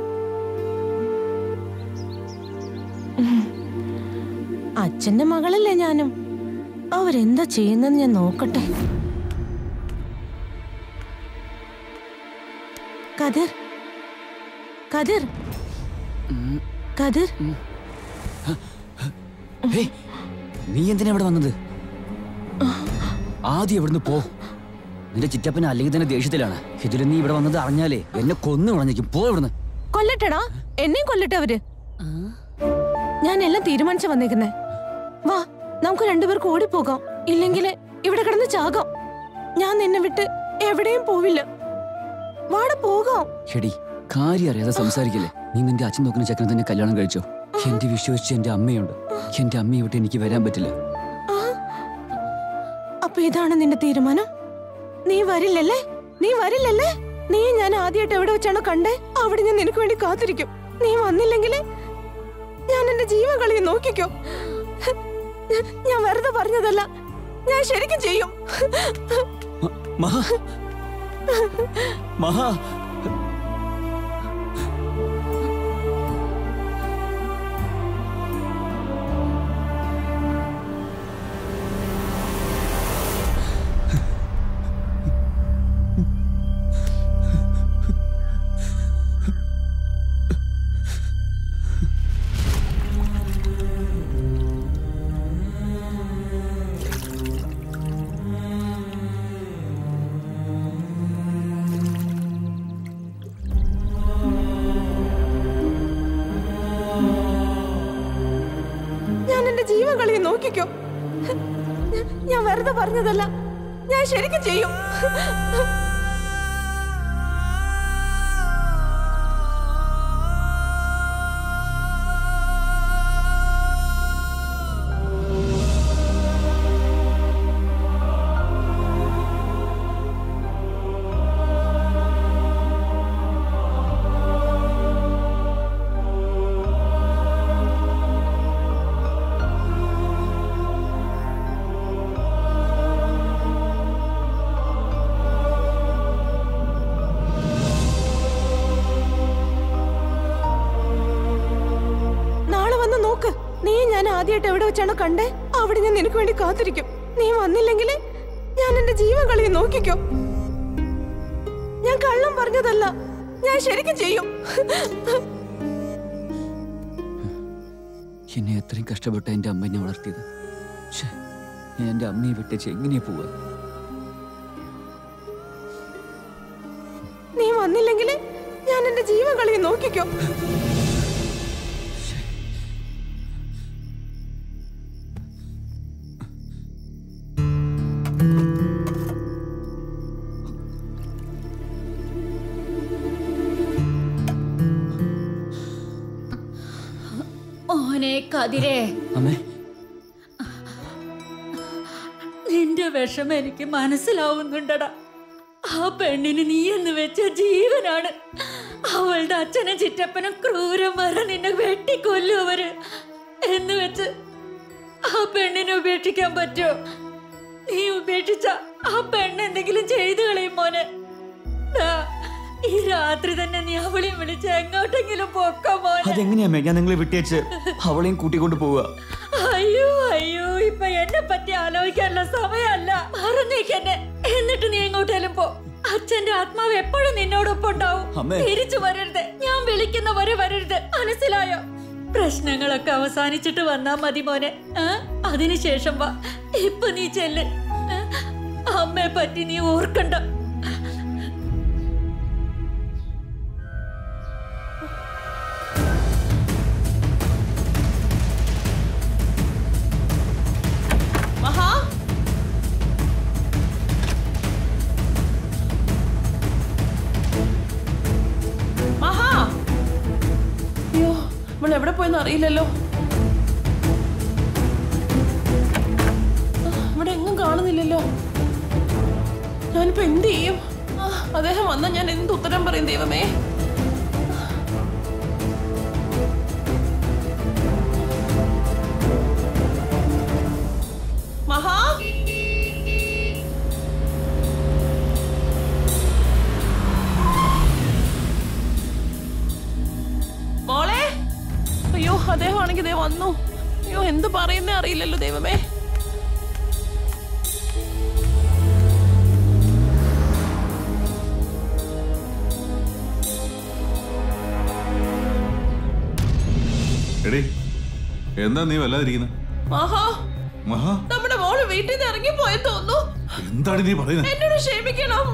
അച്ഛന്റെ മകളല്ലേ ഞാനും. അവരെന്താ ചെയ്യുന്നെന്ന് ഞാൻ നോക്കട്ടെ. കതിർ, കതിർ, കതിർ, നീ എന്തിനാ ഇവിടെ വന്നത്? ആദ്യം ഇവിടുന്ന് പോ. നിന്റെ ചിറ്റപ്പന അല്ലെങ്കിൽ തന്നെ ദേഷ്യത്തിലാണ്. ഇതിൽ നീ ഇവിടെ വന്നത് അറിഞ്ഞാലേ എന്നെ കൊന്നു കളഞ്ഞേക്കും. പോ ഇവിടുന്ന്. കൊല്ലട്ടടാ, എന്നെയും കൊല്ലട്ടെ അവര്. ഞാൻ എല്ലാം തീരുമാനിച്ചു വന്നേക്കുന്നേ. വാ, നമുക്ക് രണ്ടുപേർക്ക് ഓടിപ്പോകാം. ഇല്ലെങ്കിൽ ഇവിടെ കിടന്ന് ചാകാം. ഞാൻ നിന്നെ വിട്ട് എവിടെയും പോവില്ല. വാടെ പോകാം. ഷെടി, കാര്യം അറിയാതെ സംസാരിക്കില്ലേ. നീ നിന്റെ അച്ഛൻ നോക്കുന്ന ചെക്കനെ തന്നെ കല്യാണം കഴിച്ചോ? എന്റെ വിശ്വസിച്ച് എന്റെ അമ്മയുണ്ട്. എന്റെ അമ്മയെ വിട്ട് എനിക്ക് വരാൻ പറ്റില്ല. അപ്പൊ ഇതാണ് നിന്റെ തീരുമാനം? നീ വരില്ലല്ലേ? നീ വരില്ലല്ലേ? നീ ഞാൻ ആദ്യമായിട്ട് എവിടെ വെച്ചാണോ കണ്ടേ അവിടെ ഞാൻ നിനക്ക് വേണ്ടി കാത്തിരിക്കും. നീ വന്നില്ലെങ്കിൽ ഞാൻ എന്റെ ജീവൻ കളിയെ നോക്കിക്കോ. ഞാൻ വെറുതെ പറഞ്ഞതല്ല, ഞാൻ ശരിക്കും ചെയ്യും. മഹാ, മഹാ, ജീവൻ കളിയെ നോക്കിക്കോ. ഞാൻ വെറുതെ പറഞ്ഞതല്ല, ഞാൻ ശരിക്കും ചെയ്യും. ആദ്യമായിട്ട് എവിടെ വെച്ചാണോ കണ്ടേ അവിടെ ഞാൻ നിനക്ക് വേണ്ടി കാത്തിരിക്കും. നീ വന്നില്ലെങ്കിൽ ഞാൻ എന്റെ ജീവൻ കളി നോക്കിക്കോ. ഞാൻ കള്ളം പറഞ്ഞതല്ല, ഞാൻ ശരിക്കും ചെയ്യും. എന്നെ എത്രയും കഷ്ടപ്പെട്ട എന്റെ അമ്മ എന്നെ വളർത്തിയത്. ഞാൻ എന്റെ അമ്മയെ വിട്ടേച്ച് എങ്ങനെയാ പോവാ? നീ വന്നില്ലെങ്കിൽ ഞാൻ എന്റെ ജീവൻ കളി നോക്കിക്കോ. കതിരേ, നിന്റെ വിഷമം എനിക്ക് മനസ്സിലാവുന്നുണ്ടടാ. ആ പെണ്ണിന് നീ എന്ന് വെച്ച ജീവനാണ്. അവളുടെ അച്ഛനും ചിറ്റപ്പനും ക്രൂരന്മാരെ നിന്നെ വെട്ടിക്കൊല്ലും അവര് എന്ന് വെച്ച് ആ പെണ്ണിനെ ഉപേക്ഷിക്കാൻ പറ്റോ? നീ ഉപേക്ഷിച്ച ആ പെണ്ണ് എന്തെങ്കിലും ചെയ്തു കളയും മോനെ. ഈ രാത്രി തന്നെ നീ അവളെയും വിളിച്ച് എങ്ങോട്ടെങ്കിലും പോക്കോ മോനെ. അതെങ്ങനെയാ ഞാൻ നിങ്ങളെ വിട്ടേച്ച് അവളെയും കൂട്ടിക്കൊണ്ട് പോവുക? അയ്യോ അയ്യോ, ഇപ്പൊ എന്നെ പറ്റി ആലോചിക്കാനുള്ള സമയമല്ല. പറഞ്ഞേക്കെന്നെ. എന്നിട്ട് നീ എങ്ങോട്ടേലും പോ. അച്ഛന്റെ ആത്മാവ് എപ്പോഴും നിന്നോടൊപ്പം ഉണ്ടാവും. തിരിച്ചു വരരുത്, ഞാൻ വിളിക്കുന്നവരെ വരരുത്. മനസ്സിലായോ? പ്രശ്നങ്ങളൊക്കെ അവസാനിച്ചിട്ട് വന്നാ മതി മോനെ. അതിനുശേഷം വാ. ഇപ്പൊ നീ ചെല്ല്. അമ്മയെ പറ്റി നീ ഓർക്കണ്ട. എവിടെ പോയെന്ന് അറിയില്ലല്ലോ. ഇവിടെ എങ്ങും കാണുന്നില്ലല്ലോ. ഞാനിപ്പോ എന്ത് ചെയ്യും? അദ്ദേഹം വന്നാൽ ഞാൻ എന്ത് ഉത്തരം പറയും ദൈവമേ? മഹാ, മോളെ. അയ്യോ, അദ്ദേഹം ആണെങ്കിൽ ദേ വന്നു. അയ്യോ, എന്ത് പറയുന്നേ അറിയില്ലല്ലോ ദൈവമേ. എടീ, എന്താ നീ വല്ലാതിരിക്കുന്നത്? മഹാ, മഹാ, നമ്മുടെ മോള് വീട്ടിൽ നിന്ന് ഇറങ്ങി പോയി തോന്നുന്നു. എന്താണ് നീ പറയുന്നത്? എന്നോട് ക്ഷമിക്കണം.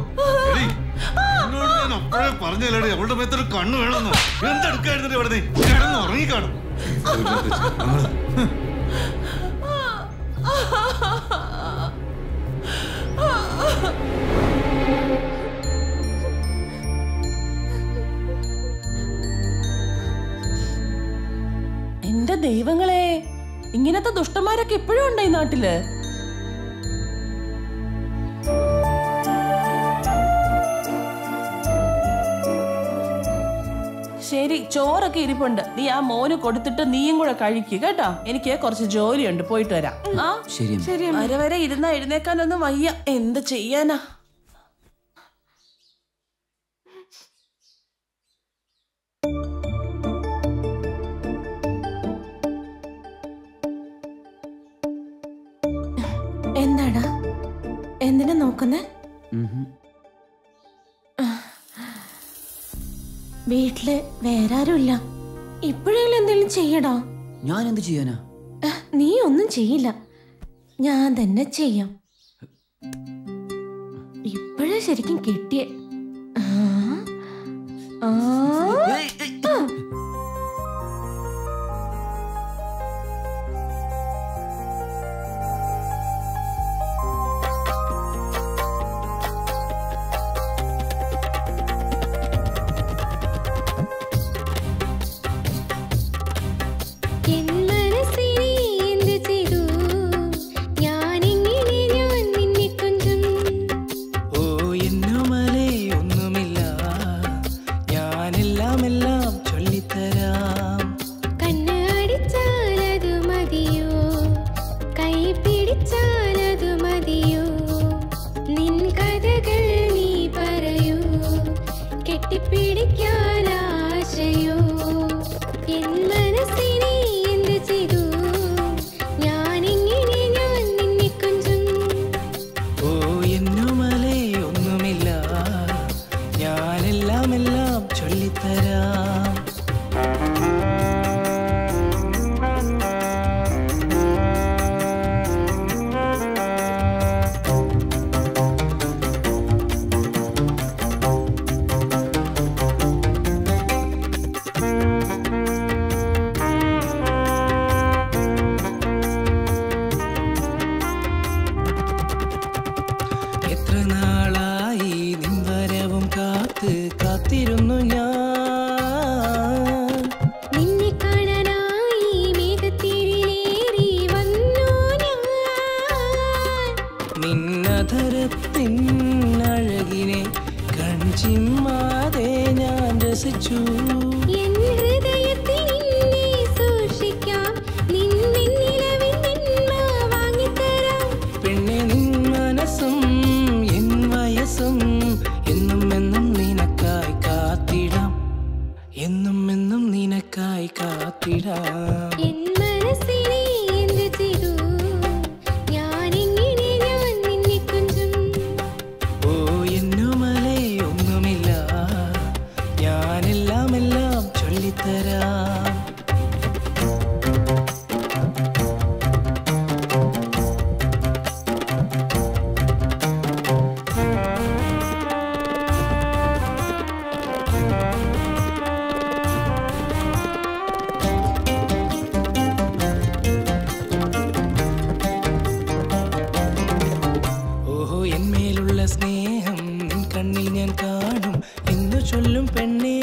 പറഞ്ഞല്ലേ അവളുടെ മേത്തൊരു കണ്ണു വേണമെന്ന്. എന്തെടുക്കായിരുന്നു ഇവിടെ? നീ കിടന്ന് ഉറങ്ങിക്കാണും. എന്റെ ദൈവങ്ങളെ, ഇങ്ങനത്തെ ദുഷ്ടന്മാരൊക്കെ ഇപ്പോഴും ഉണ്ട് ഈ നാട്ടില്. ശരി, ചോറൊക്കെ ഇരിപ്പുണ്ട്. നീ ആ മോന് കൊടുത്തിട്ട് നീയും കൂടെ കഴിക്കുക കേട്ടോ. എനിക്ക് കുറച്ച് ജോലിയുണ്ട്, പോയിട്ട് വരാം. ആ ശരി. വരെ വരെ ഇരുന്നാ എഴുന്നേക്കാനൊന്നും വയ്യ. എന്ത് ചെയ്യാനാ? എന്താടാ, എന്തിനാ നോക്കുന്നേ? വീട്ടില് വേറെ ആരുമില്ല. ഇപ്പോഴെങ്കിലും എന്തെങ്കിലും ചെയ്യടാ. ഞാൻ എന്ത് ചെയ്യാനാ? നീ ഒന്നും ചെയ്യില്ല, ഞാൻ തന്നെ ചെയ്യാം. ഇപ്പോഴേ ശരിക്കും കിട്ടിയേ. എല്ലാം നിന്നധരത്തിൻ അഴകിനെ കൺചിമ്മാതെ ഞാൻ രസിച്ചു. പെണ്ണെ നിൻ മനസ്സും എൻ വയസ്സും എന്നും എന്നും നിനക്കായി കാത്തിടാം, എന്നും എന്നും നിനക്കായി കാത്തിടാം. ഓ എന്നുമലേ ഒന്നുമില്ല, ഞാനെല്ലാം എല്ലാം ചൊല്ലിത്തരാം. ഓഹോ എന്മേലുള്ള സ്നേഹം നിൻ കണ്ണിൽ ഞാൻ കാണും എന്നു ചൊല്ലും പെണ്ണേ.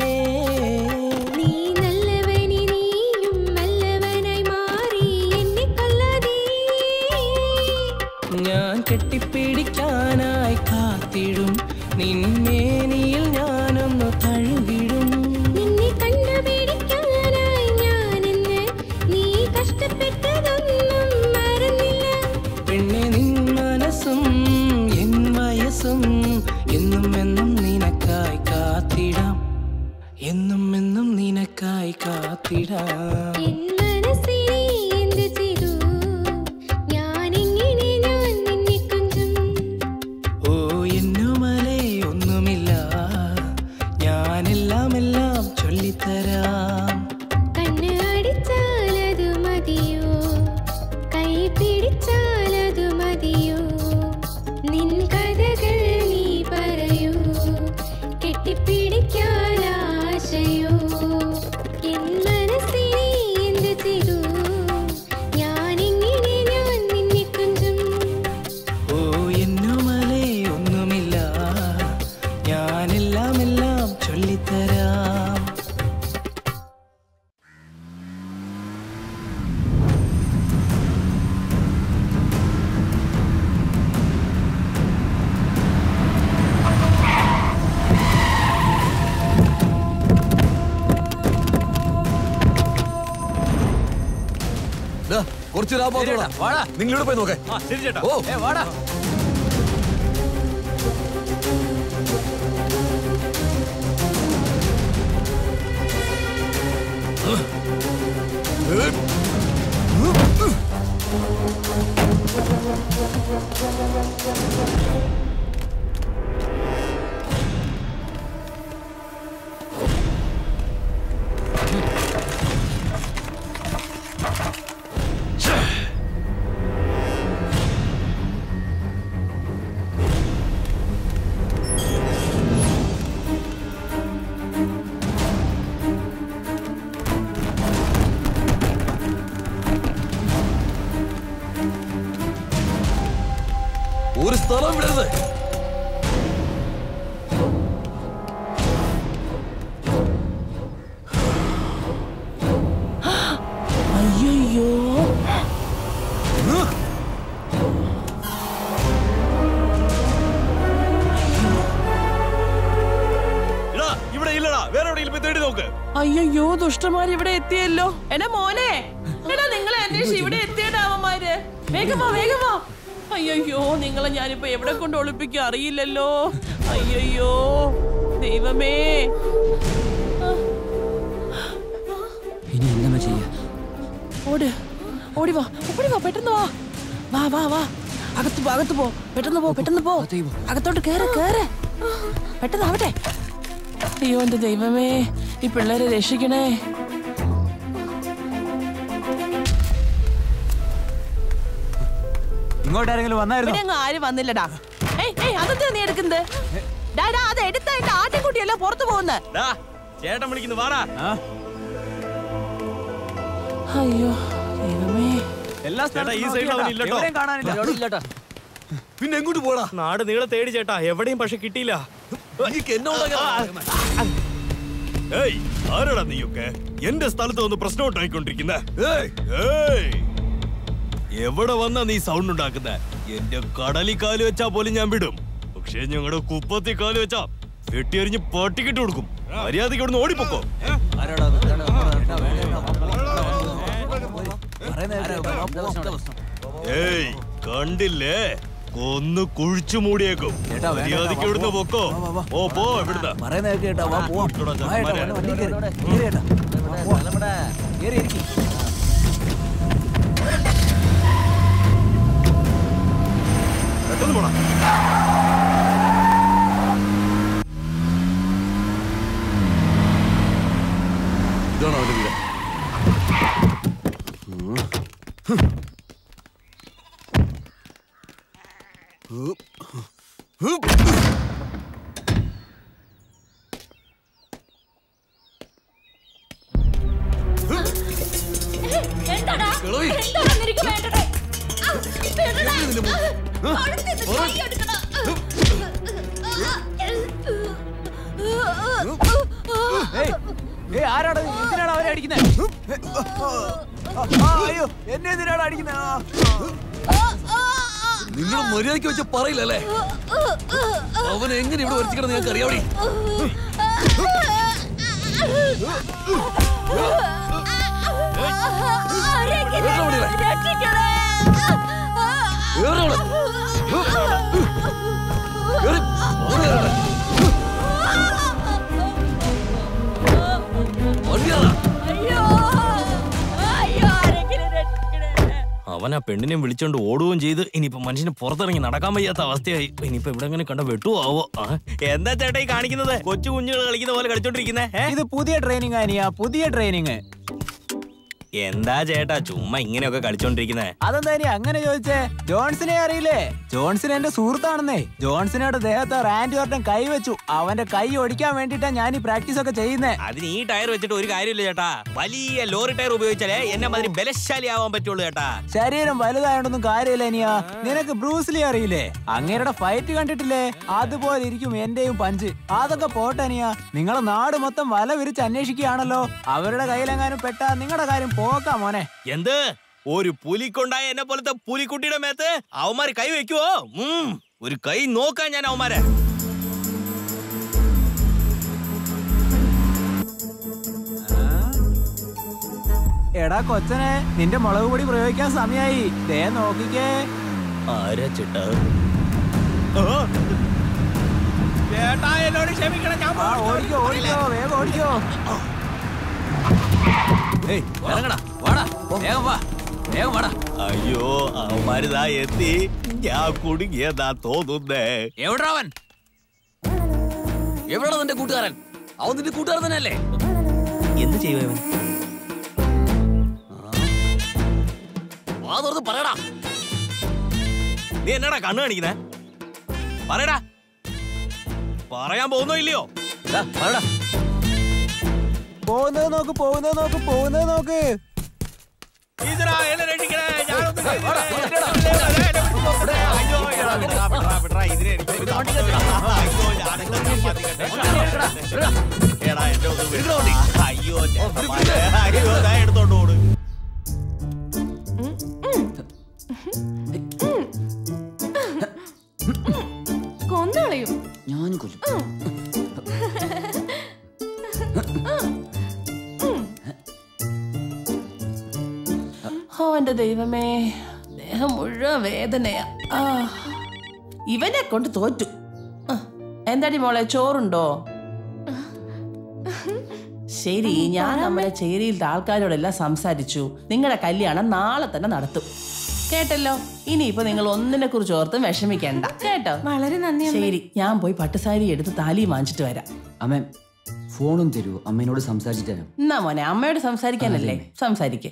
ഞാൻ കെട്ടിപ്പിടിക്കാനായി കാത്തിടും, നിന്മേനിയിൽ ഞാനൊന്നു തഴുകിടും. പെണ്ണെ നിൻ മനസ്സും എൻ വയസ്സും എന്നും എന്നും നിനക്കായി കാത്തിടാം, എന്നും എന്നും നിനക്കായി കാത്തിടാം. ഓ എന്നുമലേ ഒന്നുമില്ല, ഞാനെല്ലാം എല്ലാം ചൊല്ലിത്തരാം. ഓ എന്നുമലേ ഒന്നുമില്ല, ഞാനെല്ലാം എല്ലാം ചൊല്ലിത്തരാം. കുറച്ച് നിങ്ങളിവിടെ പോയി നോക്കേ. ഓ വാടാ. ഒരു സ്ഥലം വിടരുത്. അയ്യോ ഇവിടെ ഇല്ലടാ, വേറെ എവിടെയെങ്കിലും പോയി തേടി നോക്ക്. അയ്യോ ദുഷ്ടന്മാർ ഇവിടെ എത്തിയല്ലോ. എടാ മോനെ, എടാ നിങ്ങളെ അന്വേഷിച്ച് ഇവിടെ എത്തിയടാ അവന്മാര്. വേഗം വാ, വേഗം വാ. അയ്യോ നിങ്ങളെ ഞാനിപ്പോ എവിടെ കൊണ്ട് ഒളിപ്പിക്കും അറിയില്ലല്ലോ. അയ്യോ ദൈവമേ, ഇനി എന്താ ചെയ്യാ? ഓടി വാ, ഓടി വാ, പെട്ടെന്ന് വാ. വാ വാ വാ, അകത്ത് പോ, അകത്ത് പോ, പെട്ടെന്ന് പോ, പെട്ടെന്ന് പോ, അകത്തോട്ട് കേറ്, കേറ്, പെട്ടെന്ന് ആവട്ടെ. അയ്യോ എന്റെ ദൈവമേ, ഈ പിള്ളേരെ രക്ഷിക്കണേ. ഇങ്ങോട്ടാരെങ്കിലും വന്നായിരുന്നു? ആരും വന്നില്ലടാ. അതെന്താ നീ എടുക്കുന്നത്? അത് എടുത്ത എന്റെ ആട്ടിൻകുട്ടിയല്ല പുറത്തു പോകുന്നത്. ചേട്ടൻ വിളിക്കുന്നു, വാടാ. അയ്യോ ദൈവമേ, എല്ലാ ഈ സൈഡിൽ കാണാനില്ല. പിന്നെ എങ്ങോട്ട് പോടാ? നാട് നീളെ തേടി ചേട്ടാ, എവിടെയും പക്ഷെ കിട്ടിയില്ല. ആരാടാ നീയൊക്കെ എന്റെ സ്ഥലത്ത് വന്ന് പ്രശ്നം ഉണ്ടായിക്കൊണ്ടിരിക്കുന്നേ? എവിടെ വന്നാ നീ സൗണ്ട് ഉണ്ടാക്കുന്ന? എന്റെ കടലിൽ കാല് വെച്ചാ പോലും ഞാൻ വിടും. പക്ഷേ ഞങ്ങളുടെ കുപ്പത്തി കാല് വെച്ചാ വെട്ടിയെറിഞ്ഞ് പട്ടിക്കിട്ട് കൊടുക്കും. മര്യാദയ്ക്ക് ഇവിടുന്ന് ഓടിപ്പോക്കോ. ഏയ് കണ്ടില്ലേ, കൊന്ന് കുഴിച്ചു മൂടിയേക്കും. മര്യാദയ്ക്ക് ഇവിടുന്ന് പൊക്കോ. ഓ പോ ഇവിടുന്ന്. പെട്ടെന്ന് പോടാ. ഇതാണോ അവന്റെ വീട്? എന്താടാ നിനക്ക് വേണ്ടത്? ആരാണ്? എന്തിനാണ് അവരെ അടിക്കുന്നത്? അയ്യോ, എന്നെ എന്തിനാണ് അടിക്കുന്നത്? നിങ്ങൾ മര്യാദയ്ക്ക് വെച്ച് പറയില്ലല്ലേ? അവൻ എങ്ങനെ ഇവിടെ വരച്ചിക്കണം നിങ്ങൾക്ക് അറിയാവടി? അവൻ ആ പെണ്ണിനെ വിളിച്ചോണ്ട് ഓടുകയും ചെയ്ത് ഇനിയിപ്പോ മനുഷ്യന് പുറത്തിറങ്ങി നടക്കാൻ വയ്യാത്ത അവസ്ഥയായി. ഇനിയിപ്പോ ഇവിടെ എങ്ങനെ കണ്ട വെട്ടുവോ? എന്താ ചേട്ടാ ഈ കാണിക്കുന്നത്? കൊച്ചു കുഞ്ഞുങ്ങൾ കളിക്കുന്ന പോലെ കളിച്ചോണ്ടിരിക്കുന്നേ. ഇത് പുതിയ ട്രെയിനിങ് ആനിയാ, പുതിയ ട്രെയിനിങ്. എന്താ ചേട്ടാ ചുമ്മാ ഇങ്ങനെയൊക്കെ കളിച്ചോണ്ടിരിക്കുന്നേ? അതെന്താ ഇനി അങ്ങനെ ചോദിച്ചേ? ജോൺസിനെ അറിയില്ലേ? ജോൺസൺ എന്റെ സുഹൃത്താണെന്നേ. ജോൺസിനോട് ദേഹത്ത് റാൻഡി ഓർട്ടൻ കൈവച്ചു. അവന്റെ കൈ ഒടിക്കാൻ വേണ്ടിട്ടാ ഞാൻ ഈ പ്രാക്ടീസ് ഒക്കെ ചെയ്യുന്നേ. അതിന് ഈ ടയർ വെച്ചിട്ട് ഒരു കാര്യമില്ല ചേട്ടാ. വലിയ ലോറി ടയർ ഉപയോഗിച്ചാലേ എന്നെ മാതിരി ബലശാലി ആവാൻ പറ്റുള്ളൂ ചേട്ടാ. ശരീരം വലുതായോണ്ടൊന്നും കാര്യമില്ല ഇനിയാ. നിനക്ക് ബ്രൂസ്ലി അറിയില്ലേ? അങ്ങേരുടെ ഫൈറ്റ് കണ്ടിട്ടില്ലേ? അതുപോലെ ഇരിക്കും എന്റെയും പഞ്ച്. അതൊക്കെ പോട്ടനിയാ. നിങ്ങളെ നാട് മൊത്തം വല വിരിച്ച് അന്വേഷിക്കുകയാണല്ലോ. അവരുടെ കയ്യിലെങ്ങാനും പെട്ടാ നിങ്ങളുടെ കാര്യം പോക്കാ മോനെ. എന്ത് ഒരു പുലിക്കൊണ്ടായ എന്നെ പോലത്തെ പുലിക്കുട്ടിയുടെ മേത്ത് അവന്മാര് കൈ വെക്കുവോ? ഒരു കൈ നോക്കാൻ ഞാൻ അവന്മാരെ. എടാ കൊച്ചനെ, നിന്റെ മുളക് പൊടി പ്രയോഗിക്കാൻ സമയായി. ദേ നോക്കിക്കേ. ആരാ ചേട്ടാ? ചേട്ടാ എന്നോട് ക്ഷമിക്കണം. ഞാൻ ഓടിക്കോ ഓടിക്കോ, വേഗം ഓടിക്കോ. അയ്യോ അവന്മാരിതാ എത്തി. ഞാൻ കുടുങ്ങിയതാ തോന്നുന്നേ. എവിടാ അവൻ? എവിടാ നിന്റെ കൂട്ടുകാരൻ? അവൻ നിന്റെ കൂട്ടുകാരൻ തന്നെയല്ലേ? എന്ത് ചെയ്യുവൻ? പറയടാ. നീ എന്നാടാ കണ്ണു കാണിക്കുന്നേ? പറയടാ. പറയാൻ പോകുന്നോ ഇല്ലയോ? പറയടാ. പോകുന്നത് നോക്ക്, പോകുന്നത് നോക്ക്, പോകുന്നത് നോക്ക്. എടുത്തോണ്ട് കൊന്നളയും. ഞാൻ കൊല്ലും. എന്റെ ദൈവമേ, ദേഹം മുഴുവൻ വേദനയാ. ഇവനെ കൊണ്ട് തോറ്റു. എന്താടി മോളെ, ചോറുണ്ടോ? ശരി, ഞാൻ നമ്മളെ ചേരിയിലത്തെ ആൾക്കാരോടെല്ലാം സംസാരിച്ചു. നിങ്ങളുടെ കല്യാണം നാളെ തന്നെ നടത്തും. കേട്ടല്ലോ? ഇനിയിപ്പോ നിങ്ങൾ ഒന്നിനെ കുറിച്ച് ഓർത്തും വിഷമിക്കണ്ട കേട്ടോ. വളരെ നന്ദി. ശരി, ഞാൻ പോയി പട്ടുസാരി എടുത്ത് താലിയും വാങ്ങിച്ചിട്ട് വരാം. അമ്മ ഫോണും തരൂ, അമ്മേനോട് സംസാരിച്ചിട്ട് തരാം. എന്നാ മോനെ, അമ്മയോട് സംസാരിക്കാനല്ലേ? സംസാരിക്കേ.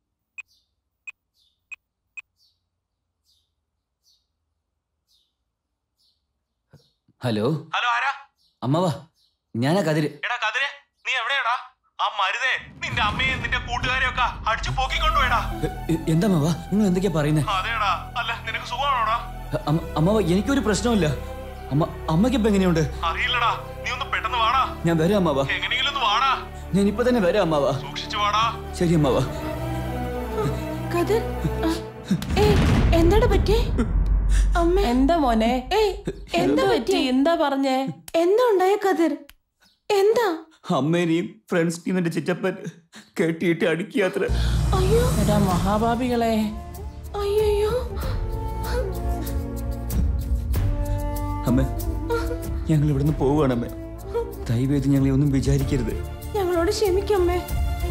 ഹലോ ഹലോ, ആരാ? അമ്മവാ, ഞാനാ കതിര്. എടാ കതിര്, നീ എവിടെയാടാ? ആ മരുതേ നിന്റെ അമ്മയും നിന്റെ കൂട്ടുകാരെയൊക്കെ അടിച്ചു പോക്കിക്കൊണ്ടുപോയടാ. എന്താ അമ്മവാ, നിങ്ങൾ എന്തൊക്കെയാ പറയുന്നേ? അതേടാ. അല്ല നിനക്ക് സുഖമാണോടാ? അമ്മവാ, എനിക്കൊരു പ്രശ്നമില്ല. അമ്മയ്ക്ക് ഇപ്പൊ എങ്ങനെയുണ്ട്? അറിയില്ലടാ. നീ ഒന്ന് പെട്ടെന്ന് വാടാ. ഞാൻ വരാം അമ്മവാ. എങ്ങനെയെങ്കിലും ഒന്ന് വാടാ. ഞാൻ ഇപ്പൊ തന്നെ വരാം അമ്മവാ. സൂക്ഷിച്ചു വാടാ. ശരി അമ്മവാ. കതിർ, എന്താണ് പറ്റിയേ? അമ്മ എന്താ മോനെ? എന്താ പറ്റി? എന്താ പറഞ്ഞേ? എന്താ ഉണ്ടായ കതിർ? എന്താ? അമ്മേനെയും ഫ്രണ്ട്സിനെയും എന്റെ ചിറ്റപ്പൻ കെട്ടിയിട്ട് അടിക്കാത്ര. അയ്യോ എടാ മഹാഭാവികളെ. അയ്യോ അമ്മ, ഞങ്ങൾ ഇവിടുന്ന് പോവുകയാണ് അമ്മ. ദയവേത് ഞങ്ങളെ ഒന്നും വിചാരിക്കരുത്. ഞങ്ങളോട് ക്ഷമിക്കമ്മേ.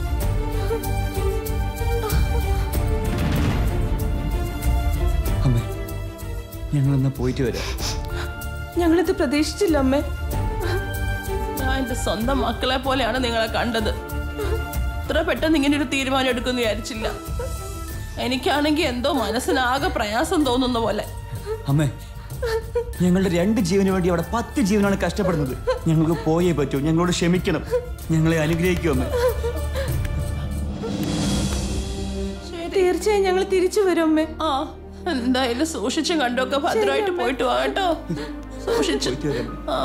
അമ്മേ, ഞങ്ങൾ എന്നാ പോയിട്ട് വരാം. ഞങ്ങളിത് പ്രതീക്ഷിച്ചില്ല അമ്മേ. ഞാൻ എന്റെ സ്വന്തം മക്കളെ പോലെയാണ് നിങ്ങളെ കണ്ടത്. ഇത്ര പെട്ടെന്ന് ഇങ്ങനെ ഒരു തീരുമാനം എടുക്കുമെന്ന് വിചാരിച്ചില്ല. എനിക്കാണെങ്കിൽ എന്തോ മനസ്സിനാകെ പ്രയാസം തോന്നുന്ന പോലെ. അമ്മേ, ഞങ്ങളുടെ 2 ജീവന് വേണ്ടി അവിടെ 10 ജീവനാണ് കഷ്ടപ്പെടുന്നത്. ഞങ്ങൾക്ക് പോയേ പറ്റൂ. ഞങ്ങളോട് ക്ഷമിക്കണം. ഞങ്ങളെ അനുഗ്രഹിക്കൂ അമ്മേ. തീർച്ചയായും ഞങ്ങൾ തിരിച്ചു വരും അമ്മേ. ആ, എന്തായാലും സൂക്ഷിച്ചും കണ്ടൊക്കെ ഭദ്രമായിട്ട് പോയിട്ട് വാ കേട്ടോ. സൂക്ഷിച്ചു. ആ.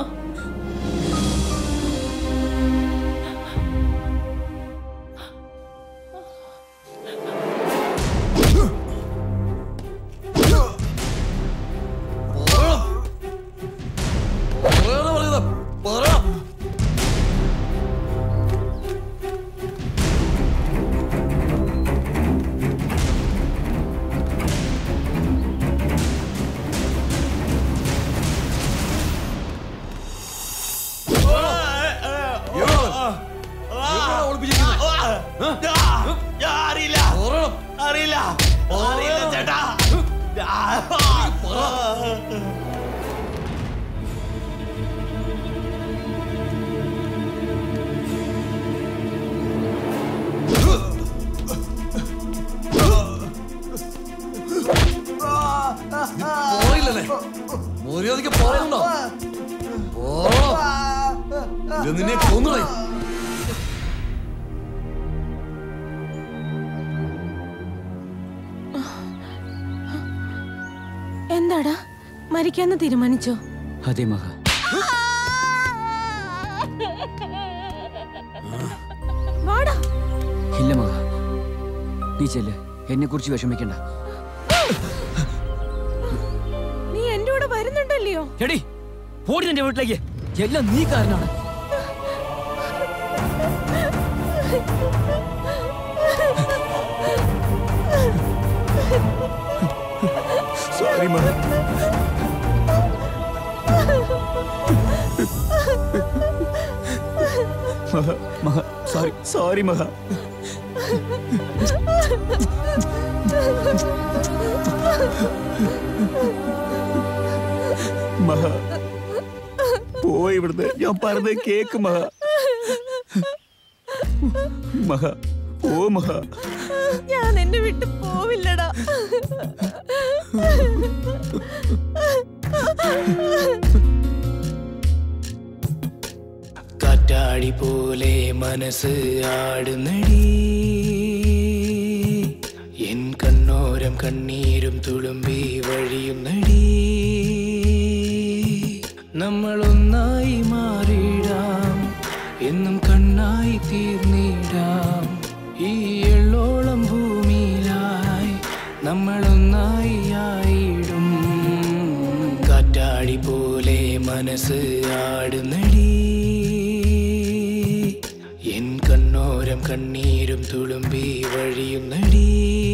എന്താടാ, മരിക്കാന്ന് തീരുമാനിച്ചോ? അതെ മഹ. ഇല്ല മഹ, നീ ചെല്ല്. എന്നെ കുറിച്ച് വിഷമിക്കണ്ട. നീ എന്റെ കൂടെ വരുന്നുണ്ടല്ലോ. എടി പോടി നിന്റെ വീട്ടിലേക്ക്. എല്ലാം നീ കാരണമാണ്. Sorry Maha. Maha, Maha, sorry, sorry Maha. Maha, പോയി ഇവിടുന്ന്. ഞാൻ പറഞ്ഞത് കേക്ക് മഹ. മഹ, ഓ മഹ. ഞാൻ നിന്നെ വിട്ട് പോവില്ലടാ. കാറ്റാടി പോലെ മനസ്സ് ആടുന്നടി, എൻ കണ്ണോരം കണ്ണീരും തുളുമ്പി വഴിയുന്നടി. നമ്മളൊന്നായി മാറിടാം, എന്നും കണ്ണായി തീർന്നിടാം. ഈ എള്ളോളം ഭൂമിയിലായി നമ്മളൊന്നായി ആയിടും. കാറ്റാടി പോലെ മനസ്സ് ആടുന്നടി, എൻ കണ്ണോരം കണ്ണീരും തുളുമ്പി വഴിയുന്നടി.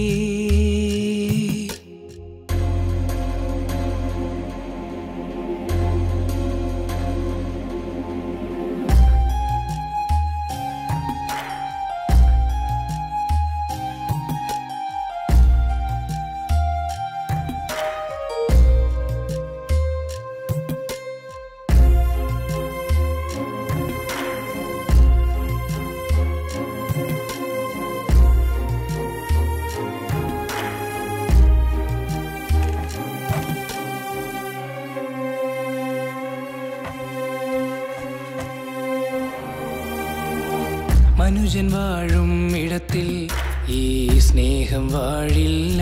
മനുഷ്യൻ വാഴും ഇടത്തിൽ ഈ സ്നേഹം വാഴില്ല.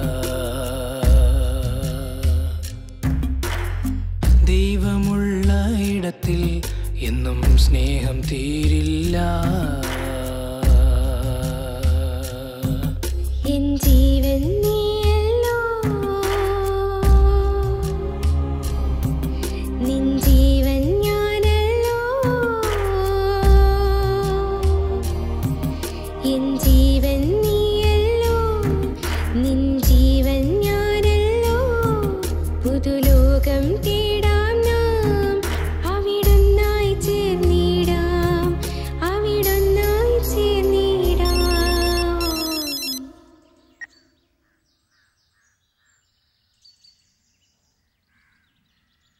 ദൈവമുള്ള ഇടത്തിൽ എന്നും സ്നേഹം തീരില്ല. എൻ ജീവൻ നീയല്ല.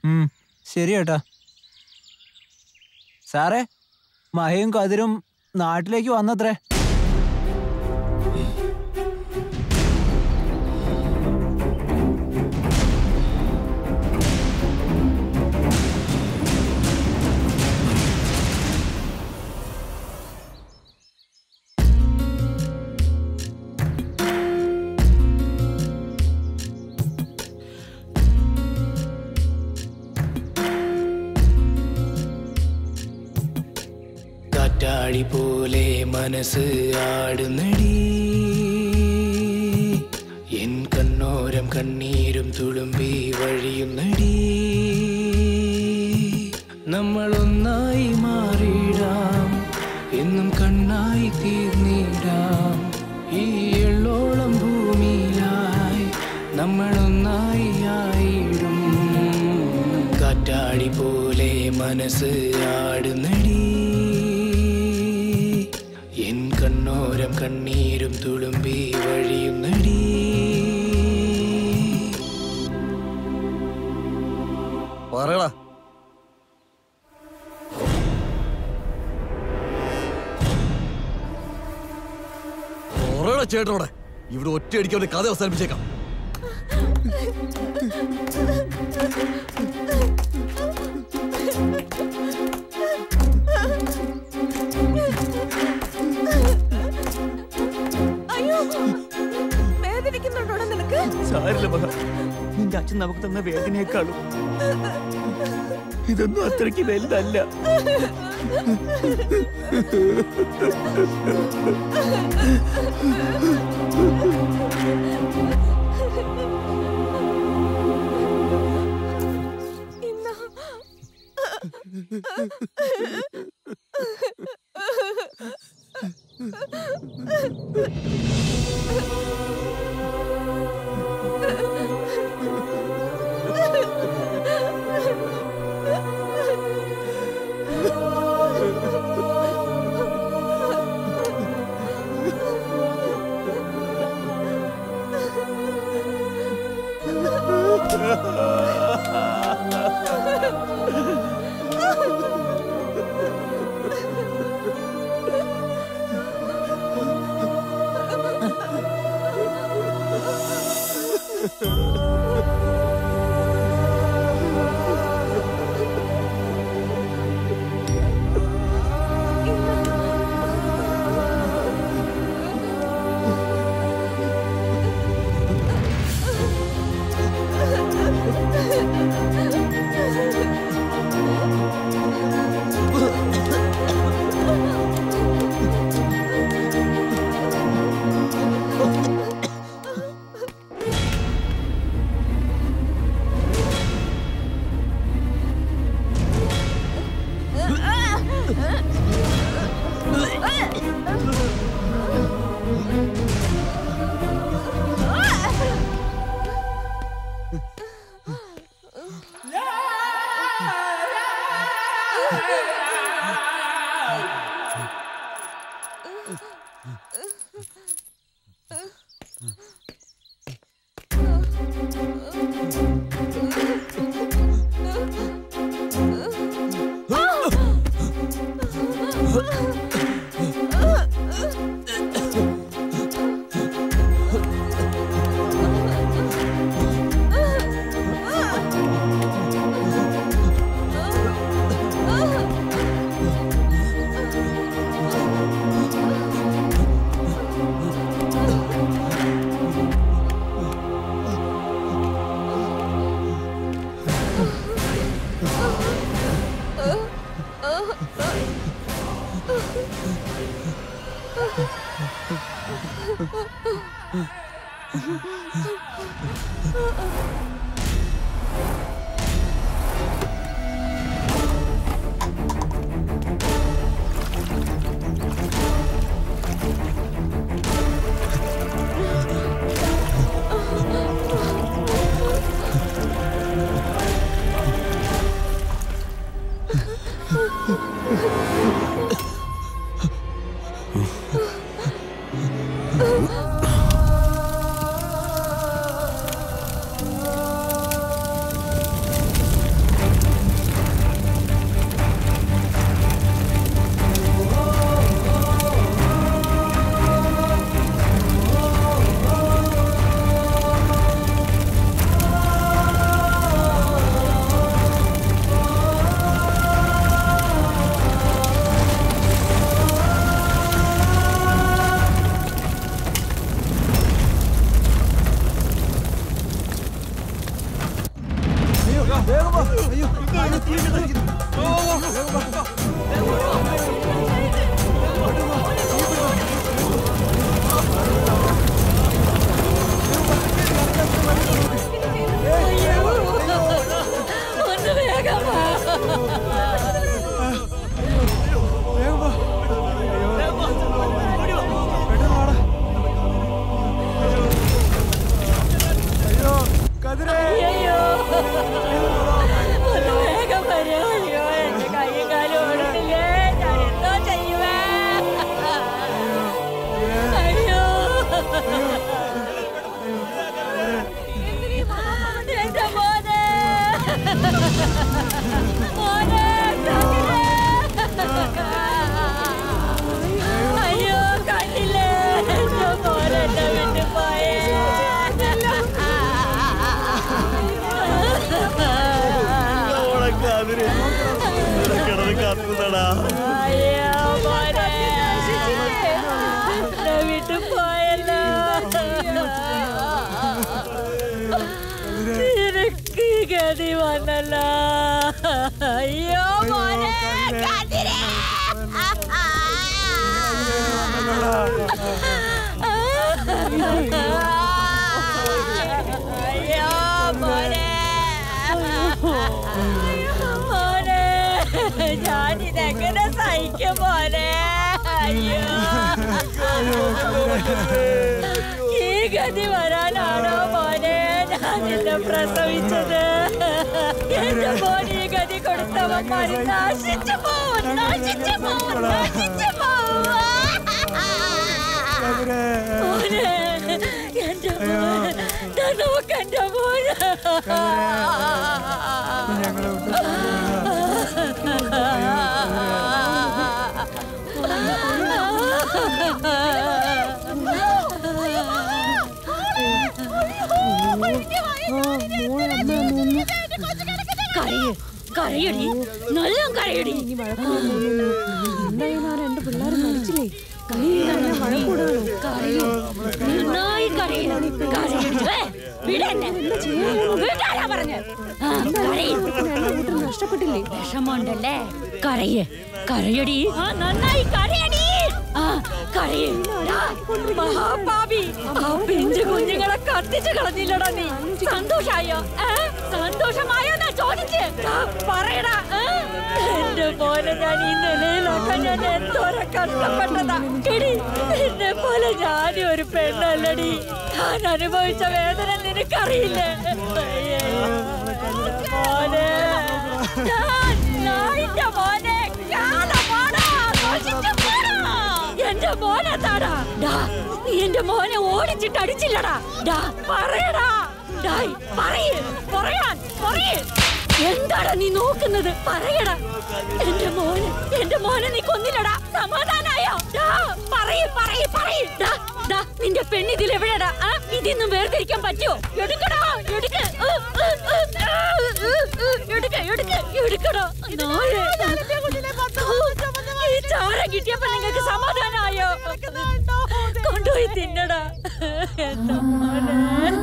ശരി ഏട്ടാ. സാറേ, മഹയും കതിരും നാട്ടിലേക്ക് വന്നത്രേ. കാറ്റാടി പോലെ മനസ്സ് ആടുന്നടി, എൻ കണ്ണോരം കണ്ണീരും തുളുമ്പി വഴിയുന്നടി. നമ്മളൊന്നായി മാറിടാം, എന്നും കണ്ണായി തീർന്നിടാം. ഈ എള്ളോളം ഭൂമിയിലായി നമ്മളൊന്നായി ആയിടും. കാറ്റാടി പോലെ മനസ്സ് ആടുന്നടി, എൻ കണ്ണോരം കണ്ണീരും തുളുമ്പി വഴിയുന്നടി. പറയടാ. ചേട്ടനോടെ ഇവിടെ ഒറ്റയടിക്ക് അവന്റെ കഥ അവസാനിപ്പിച്ചേക്കാം. സാരില്ല മക, നിന്റെ അച്ഛൻ നമുക്ക് തന്ന വേദനയെക്കാളും ഇതൊന്നും അത്രയ്ക്ക് വലുതല്ല. ഒന്ന് വേഗം വാ. അയ്യോ ഒന്ന് വേഗം വരൂ. അയ്യോ എന്റെ കൈയും കാലും ഓടുന്നില്ലേ, ഞാൻ എന്തോ ചെയ്യുവേ. അയ്യോ എന്റെ മോനെ മോനെ അയ്യോ കണ്ടില്ലേ എന്റെ മോനെ എന്നെ വിട്ടു പോയേ. വിട്ടു പോയല്ലോ. നിനക്ക് ഗതി വന്നല്ലോ. അയ്യോ മോനെ കതിരേ. അയ്യോ മോനെ മോനെ ഞാനിതെങ്ങനെ സഹിക്കും മോനെ. അയ്യോ ഈ ഗതി വരാനാണോ മോനെ ഞാൻ നിന്നെ പ്രസവിച്ചത്? എന്റെ മോൻ ഈ ഗതി കൊടുത്തവന്മാർ നശിച്ചു പോവും, നശിച്ചു പോവും, നശിച്ചു പോവും. മോനെ എന്റെ മോൻ നോക്ക് എന്റെ മോന്. കരയടി, നല്ല കരയടി. രണ്ട് പിള്ളേർ മരിച്ചില്ലേ? നഷ്ടപ്പെട്ടില്ലേ? വിഷമമുണ്ടല്ലേ? കരയ്, കരയടി, നന്നായി കരയടി. മഹാപാപി, ആ പിഞ്ചു കുഞ്ഞുങ്ങളെ കത്തിച്ചു കളഞ്ഞില്ലടാ നീ. സന്തോഷായോ? സന്തോഷമായോ എന്നാ ചോദിച്ച് പറയടാ. എന്റെ പോലെ ഞാൻ ഈ നിലയിലാക്കാൻ ഞാൻ എന്തോരം കഷ്ടപ്പെട്ടതാ. എടി എന്നെ പോലെ ഞാനും ഒരു പെണ്ണല്ലടി. ഞാൻ അനുഭവിച്ച വേദന നിനക്കറിയില്ലേ? മോനെ മോനെ എന്റെ മോനെ താടാ. നീ എന്റെ മോനെ ഓടിച്ചിട്ട് അടിച്ചില്ലടാ. പറയടാ, പറയാൻ എന്താടാ നീ നോക്കുന്നത്? പറയടാ. എന്റെ മോനെ നീ കൊന്നില്ലടാ. സമാധാനായോ? നിന്റെ പെണ്ണിതിൽ എവിടെടാ? ഇതിന്നും വേർതിരിക്കാൻ പറ്റുമോ? എടുക്കടാ, എടുക്കടോ. ഈ ചാര കിട്ടിയപ്പോ നിങ്ങൾക്ക് സമാധാനായോ? കൊണ്ടുപോയി തിന്നടാ. എന്താ മോനെ,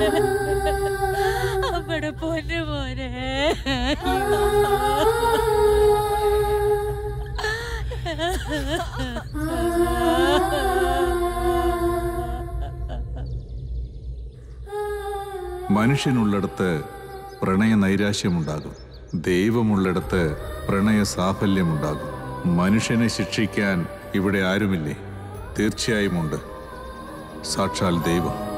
അവിടെ പൊന്നു മോനെ. മനുഷ്യനുള്ളിടത്ത് പ്രണയ നൈരാശ്യമുണ്ടാകും, ദൈവമുള്ളിടത്ത് പ്രണയ സാഫല്യമുണ്ടാകും. മനുഷ്യനെ ശിക്ഷിക്കാൻ ഇവിടെ ആരുമില്ലേ? തീർച്ചയായും ഉണ്ട്, സാക്ഷാൽ ദൈവം.